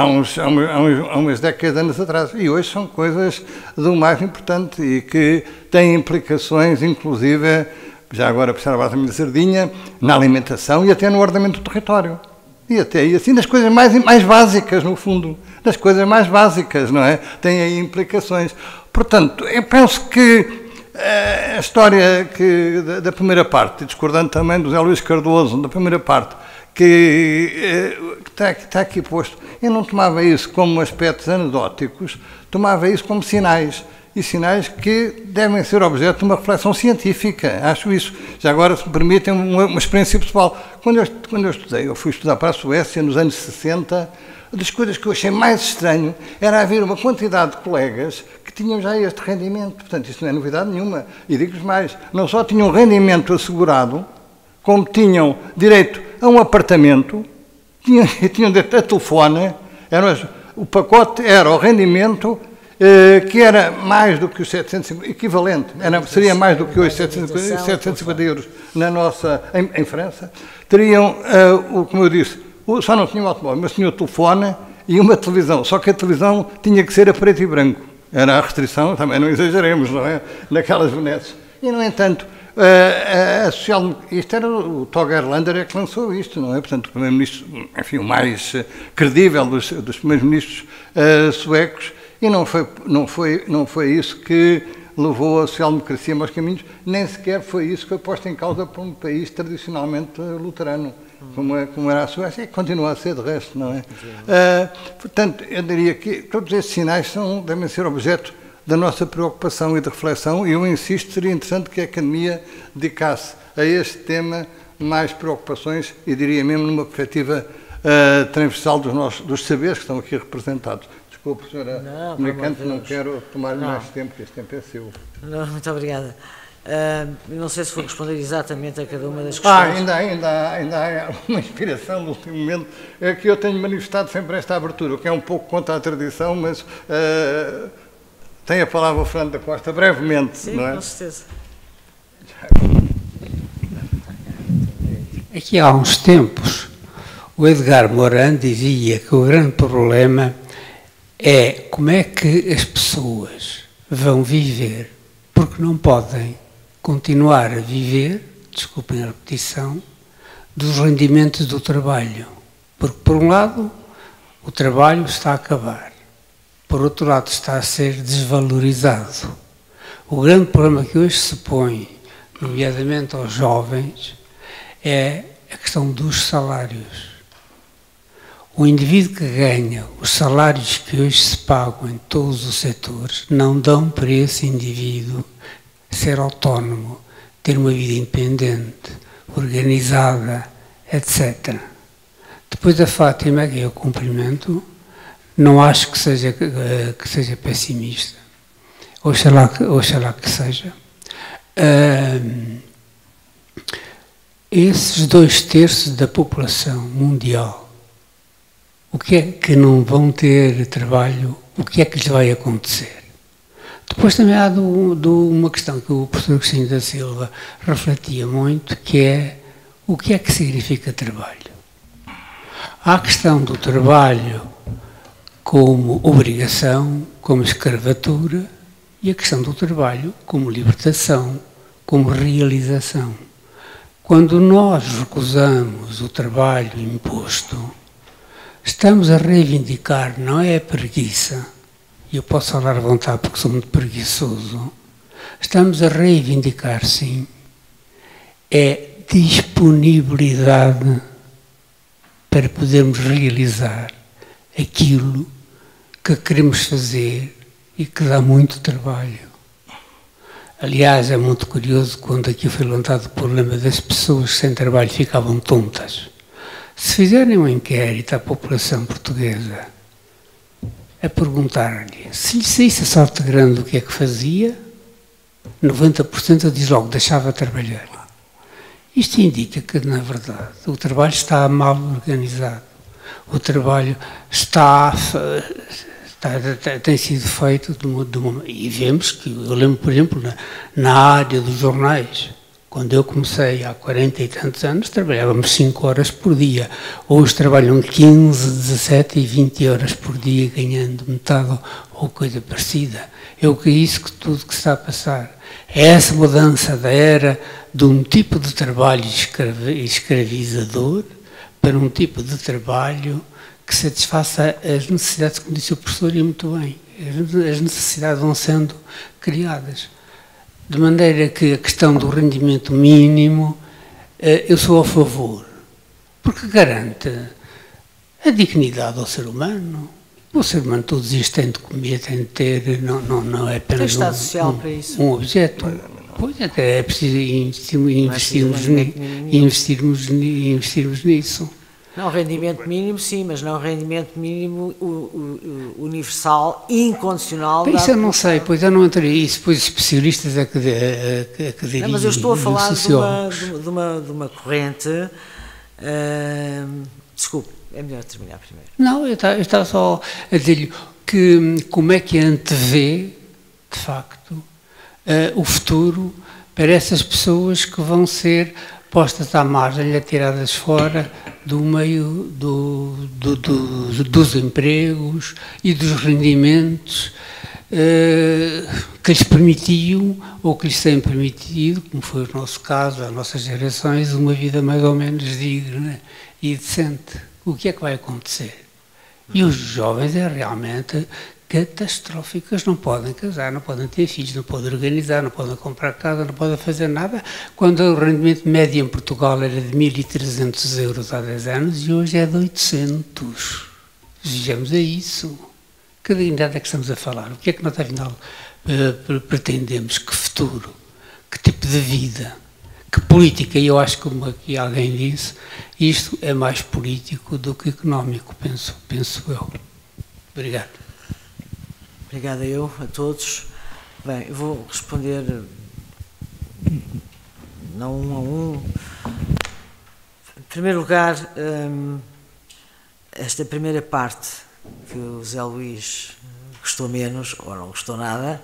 umas décadas de anos atrás. E hoje são coisas do mais importante e que têm implicações, inclusive, já agora puxar a base da minha sardinha, na alimentação e até no ordenamento do território. E até aí, assim, das coisas mais básicas, no fundo. Das coisas mais básicas, não é? Tem aí implicações. Portanto, eu penso que a história da primeira parte, discordando também do José Luís Cardoso, da primeira parte, que está aqui posto, eu não tomava isso como aspectos anedóticos, tomava isso como sinais, e sinais que devem ser objeto de uma reflexão científica, acho isso. Já agora, se me permitem, uma experiência pessoal. Quando eu estudei, eu fui estudar para a Suécia nos anos 60, das coisas que eu achei mais estranho era haver uma quantidade de colegas que tinham já este rendimento. Portanto, isso não é novidade nenhuma. E digo-vos mais, não só tinham rendimento assegurado, como tinham direito a um apartamento, tinham direito a telefone, o pacote era o rendimento que era mais do que os 750, equivalente, seria mais do que os 750 euros em França. Teriam, como eu disse, só não tinham automóvel, mas tinham o telefone e uma televisão, só que a televisão tinha que ser a preto e branco. Era a restrição, também não exageremos, não é? Naquelas bonetes. E, no entanto, isto era o Tage Erlander que lançou isto, não é? Portanto, o primeiro-ministro, enfim, o mais credível dos primeiros-ministros suecos, e não foi isso que levou a social-democracia aos caminhos, nem sequer foi isso que foi posto em causa por um país tradicionalmente luterano, como era a Suécia, e continua a ser de resto, não é? Portanto, eu diria que todos estes sinais devem ser objeto da nossa preocupação e de reflexão, e eu insisto, seria interessante que a Academia dedicasse a este tema mais preocupações, e diria mesmo numa perspectiva transversal dos saberes que estão aqui representados. Desculpe, senhora comunicante, não quero tomar-lhe mais tempo, que este tempo é seu. Não, muito obrigada. Não sei se vou responder exatamente a cada uma das questões. Ainda há uma inspiração no último momento, é que eu tenho manifestado sempre esta abertura, o que é um pouco contra a tradição, mas tem a palavra o Fernando da Costa, brevemente. Sim, não é? Com certeza. Aqui há uns tempos, o Edgar Morin dizia que o grande problema é como é que as pessoas vão viver, porque não podem continuar a viver, desculpem a repetição, dos rendimentos do trabalho. Porque, por um lado, o trabalho está a acabar. Por outro lado, está a ser desvalorizado. O grande problema que hoje se põe, nomeadamente aos jovens, é a questão dos salários. O indivíduo que ganha os salários que hoje se pagam em todos os setores não dão para esse indivíduo ser autónomo, ter uma vida independente, organizada, etc. Depois da Fátima, que eu cumprimento, não acho que seja pessimista. Oxalá que seja. Esses 2/3 da população mundial, o que é que não vão ter trabalho? O que é que lhes vai acontecer? Depois também há uma questão que o professor Agostinho da Silva refletia muito, que é o que é que significa trabalho. Há a questão do trabalho como obrigação, como escravatura, e a questão do trabalho como libertação, como realização. Quando nós recusamos o trabalho imposto, estamos a reivindicar, não é a preguiça, e eu posso falar à vontade porque sou muito preguiçoso, estamos a reivindicar, sim, é disponibilidade para podermos realizar aquilo que queremos fazer e que dá muito trabalho. Aliás, é muito curioso quando aqui foi levantado o problema das pessoas sem trabalho ficavam tontas. Se fizerem um inquérito à população portuguesa a perguntar-lhe se lhe saísse a sorte grande o que é que fazia, 90% diz logo deixava de trabalhar. Isto indica que, na verdade, o trabalho está mal organizado. O trabalho está tem sido feito e vemos que, eu lembro, por exemplo, na área dos jornais, quando eu comecei há 40 e tantos anos, trabalhávamos 5 horas por dia. Hoje trabalham 15, 17 e 20 horas por dia, ganhando metade ou coisa parecida. Eu que isso que tudo que está a passar. É essa mudança da era de um tipo de trabalho escravizador para um tipo de trabalho que satisfaça as necessidades, como disse o professor, e muito bem. As necessidades vão sendo criadas. De maneira que a questão do rendimento mínimo, eu sou a favor, porque garante a dignidade ao ser humano. O ser humano, todos isto tem de comer, tem de ter, não é apenas um objeto. Pois até é preciso investirmos nisso. Não rendimento mínimo, sim, mas não rendimento mínimo universal, incondicional. Isso eu não sei, pois eu não entrei isso, pois especialistas é que diriam. Mas eu estou a falar de uma corrente. Desculpe, é melhor terminar primeiro. Não, eu estava só a dizer-lhe que como é que antevê, de facto, o futuro para essas pessoas que vão ser postas à margem, atiradas fora do meio dos empregos e dos rendimentos que lhes permitiam, ou que lhes têm permitido, como foi o nosso caso, as nossas gerações, uma vida mais ou menos digna e decente. O que é que vai acontecer? E os jovens é realmente catastróficas, não podem casar, não podem ter filhos, não podem organizar, não podem comprar casa, não podem fazer nada, quando o rendimento médio em Portugal era de 1.300 euros há 10 anos e hoje é de 800. Vejamos a isso. Que dignidade é que estamos a falar? O que é que nós, afinal, pretendemos? Que futuro? Que tipo de vida? Que política? E eu acho que, como aqui alguém disse, isto é mais político do que económico, penso eu. Obrigado. Obrigada a todos. Bem, eu vou responder não um a um. Em primeiro lugar, esta primeira parte que o Zé Luís gostou menos, ou não gostou nada,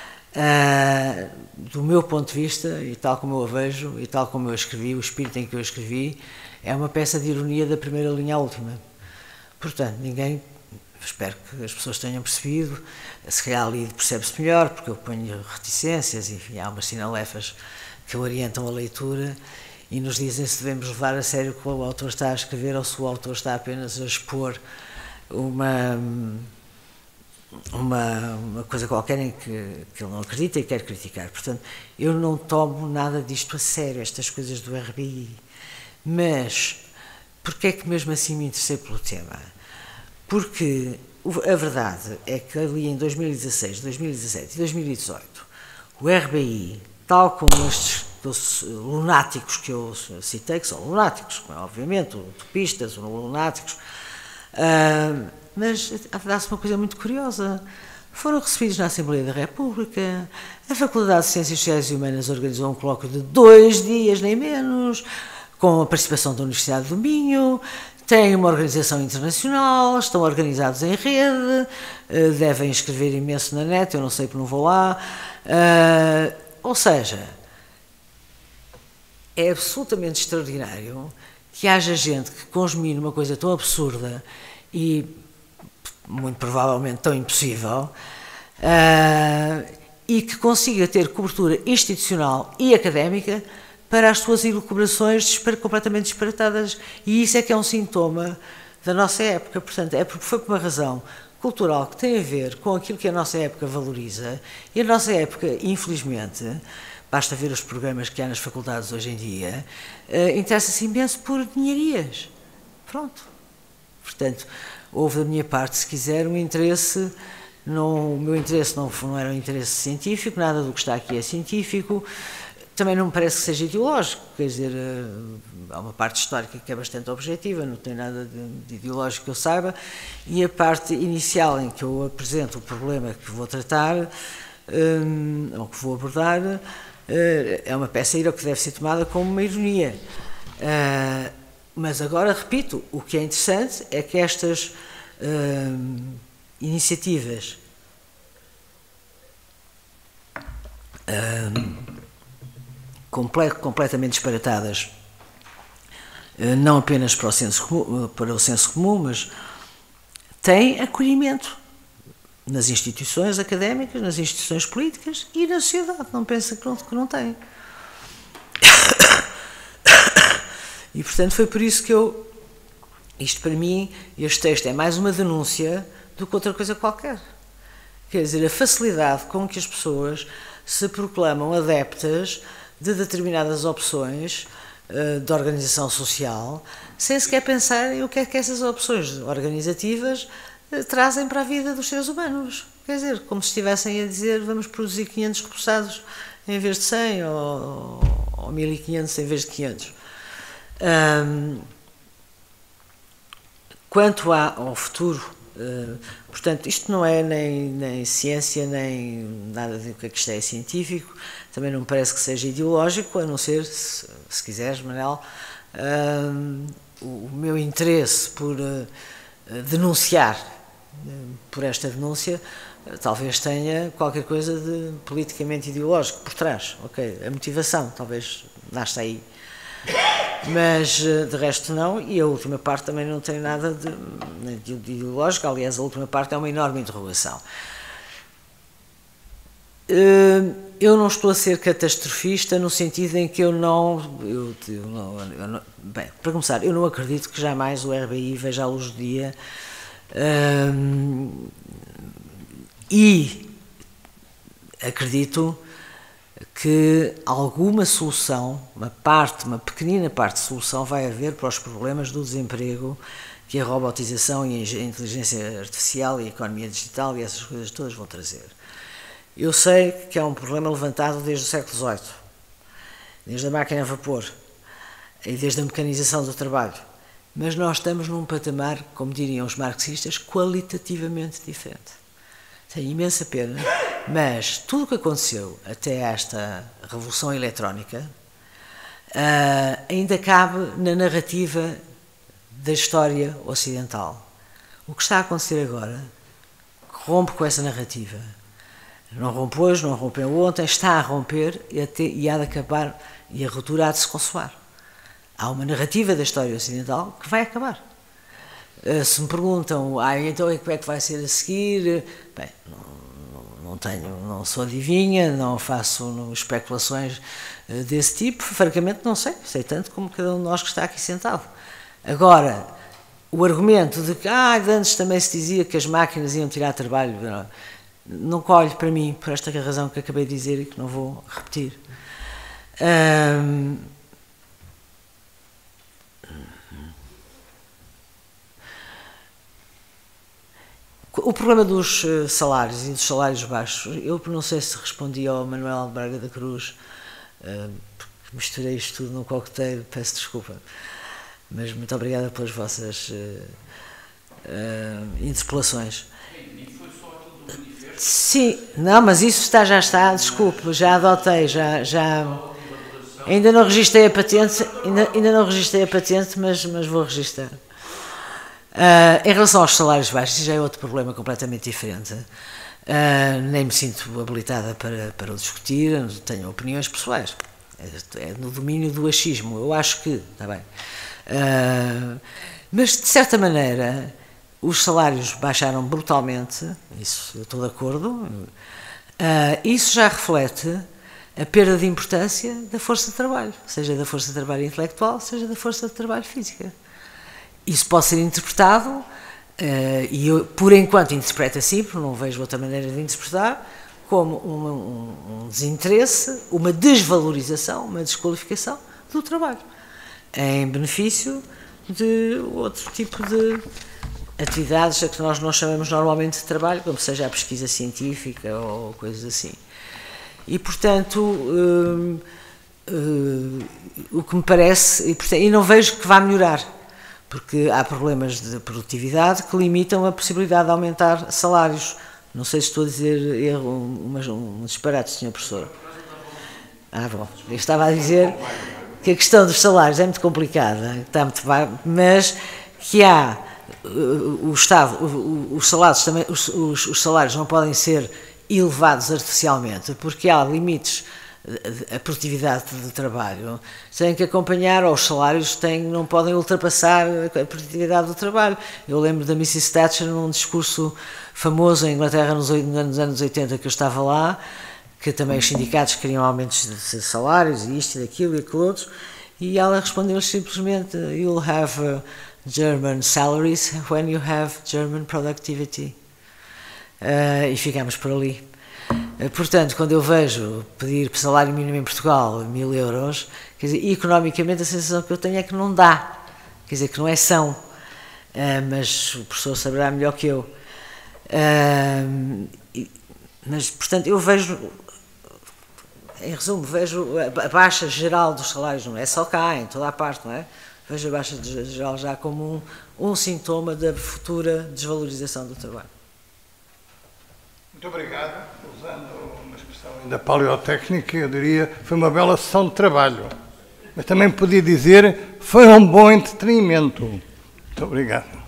do meu ponto de vista, e tal como eu a vejo, e tal como eu escrevi, o espírito em que eu escrevi, é uma peça de ironia da primeira linha à última. Portanto, espero que as pessoas tenham percebido, se calhar ali percebe-se melhor, porque eu ponho reticências, enfim, há umas sinalefas que orientam a leitura e nos dizem se devemos levar a sério o que o autor está a escrever ou se o autor está apenas a expor uma coisa qualquer em que ele não acredita e quer criticar. Portanto, eu não tomo nada disto a sério, estas coisas do RBI. Mas, porquê é que mesmo assim me interessei pelo tema? Porque a verdade é que ali em 2016, 2017 e 2018, o RBI, tal como estes lunáticos que eu citei, que são lunáticos, obviamente, utopistas, lunáticos, mas dá-se uma coisa muito curiosa. Foram recebidos na Assembleia da República, a Faculdade de Ciências Sociais e Humanas organizou um colóquio de 2 dias, nem menos, com a participação da Universidade do Minho, têm uma organização internacional, estão organizados em rede, devem escrever imenso na net, eu não sei porque não vou lá. Ou seja, é absolutamente extraordinário que haja gente que conjumine uma coisa tão absurda e muito provavelmente tão impossível e que consiga ter cobertura institucional e académica para as suas elucubrações completamente disparatadas. E isso é que é um sintoma da nossa época. Portanto, foi por uma razão cultural que tem a ver com aquilo que a nossa época valoriza. E a nossa época, infelizmente, basta ver os programas que há nas faculdades hoje em dia, interessa-se imenso por dinheirias. Pronto. Portanto, houve da minha parte, se quiser, um interesse. O meu interesse não era um interesse científico, nada do que está aqui é científico. Também não me parece que seja ideológico, quer dizer, há uma parte histórica que é bastante objetiva, não tem nada de ideológico que eu saiba, e a parte inicial em que eu apresento o problema que vou tratar, ou que vou abordar, é uma peça que deve ser tomada como uma ironia. Mas agora, repito, o que é interessante é que iniciativas completamente disparatadas, não apenas para o senso comum, mas têm acolhimento nas instituições académicas, nas instituições políticas e na sociedade. Não pensa que não tem. E, portanto, foi por isso que isto para mim, este texto é mais uma denúncia do que outra coisa qualquer. Quer dizer, a facilidade com que as pessoas se proclamam adeptas de determinadas opções de organização social, sem sequer pensar em o que é que essas opções organizativas trazem para a vida dos seres humanos. Quer dizer, como se estivessem a dizer, vamos produzir 500 repousados em vez de 100, ou 1500 em vez de 500. Quanto ao futuro, portanto, isto não é nem ciência, nem nada do que isto é científico, também não me parece que seja ideológico, a não ser, se quiseres, Manel, o meu interesse por denunciar, por esta denúncia, talvez tenha qualquer coisa de politicamente ideológico por trás. Ok, a motivação talvez nasce aí. Mas de resto não, e a última parte também não tem nada de ideológico, aliás a última parte é uma enorme interrogação. Eu não estou a ser catastrofista no sentido em que eu não bem, para começar, eu não acredito que jamais o RBI veja a luz do dia, e acredito que alguma solução, uma pequenina parte de solução vai haver para os problemas do desemprego que a robotização e a inteligência artificial e a economia digital e essas coisas todas vão trazer. Eu sei que é um problema levantado desde o século XVIII, desde a máquina a vapor e desde a mecanização do trabalho, mas nós estamos num patamar, como diriam os marxistas, qualitativamente diferente. Tenho imensa pena, mas tudo o que aconteceu até esta revolução eletrónica ainda cabe na narrativa da história ocidental. O que está a acontecer agora rompe com essa narrativa. Não rompe hoje, não rompeu ontem, está a romper e há de acabar, e a ruptura há de se consumar. Há uma narrativa da história ocidental que vai acabar. Se me perguntam, então como é que vai ser a seguir? Bem, não sou adivinha, não faço especulações desse tipo, francamente não sei tanto como cada um de nós que está aqui sentado. Agora, o argumento de que antes também se dizia que as máquinas iam tirar trabalho, não colhe para mim, por esta razão que acabei de dizer e que não vou repetir. O problema dos salários e dos salários baixos, eu não sei se respondi ao Manuel Braga da Cruz, porque misturei isto tudo num coquetel, peço desculpa, mas muito obrigada pelas vossas interpelações. Sim, não, mas isso já está, desculpe, já adotei, ainda não registrei a patente, mas vou registrar. Em relação aos salários baixos, já é outro problema completamente diferente. Nem me sinto habilitada para o discutir, tenho opiniões pessoais. É no domínio do achismo, eu acho que, está bem. Mas, de certa maneira, os salários baixaram brutalmente, isso eu estou de acordo. Isso já reflete a perda de importância da força de trabalho, seja da força de trabalho intelectual, seja da força de trabalho física. Isso pode ser interpretado, e eu, por enquanto, interpreto assim, porque não vejo outra maneira de interpretar, como um desinteresse, uma desvalorização, uma desqualificação do trabalho, em benefício de outro tipo de atividades a que nós não chamamos normalmente de trabalho, como seja a pesquisa científica ou coisas assim. E, portanto, o que me parece, e não vejo que vá melhorar, porque há problemas de produtividade que limitam a possibilidade de aumentar salários. Não sei se estou a dizer um disparate, Sr. Professor. Bom, eu estava a dizer que a questão dos salários é muito complicada, está muito, mas que há o Estado, os salários não podem ser elevados artificialmente, porque há limites. A produtividade do trabalho tem que acompanhar, ou os salários não podem ultrapassar a produtividade do trabalho. Eu lembro da Mrs. Thatcher num discurso famoso em Inglaterra nos anos 80 que eu estava lá, que também os sindicatos queriam aumentos de salários, e isto e daquilo e aquilo outro, e ela respondeu simplesmente: "You'll have German salaries when you have German productivity." E ficámos por ali. Portanto, quando eu vejo pedir salário mínimo em Portugal 1000 euros, quer dizer, economicamente a sensação que eu tenho é que não dá, quer dizer, que não é são, mas o professor saberá melhor que eu. Mas, portanto, eu vejo, em resumo, vejo a baixa geral dos salários, não é só cá, em toda a parte, não é? Vejo a baixa geral já como um sintoma da futura desvalorização do trabalho. Muito obrigado. Usando uma expressão ainda paleotécnica, eu diria, foi uma bela sessão de trabalho. Mas também podia dizer, foi um bom entretenimento. Muito obrigado.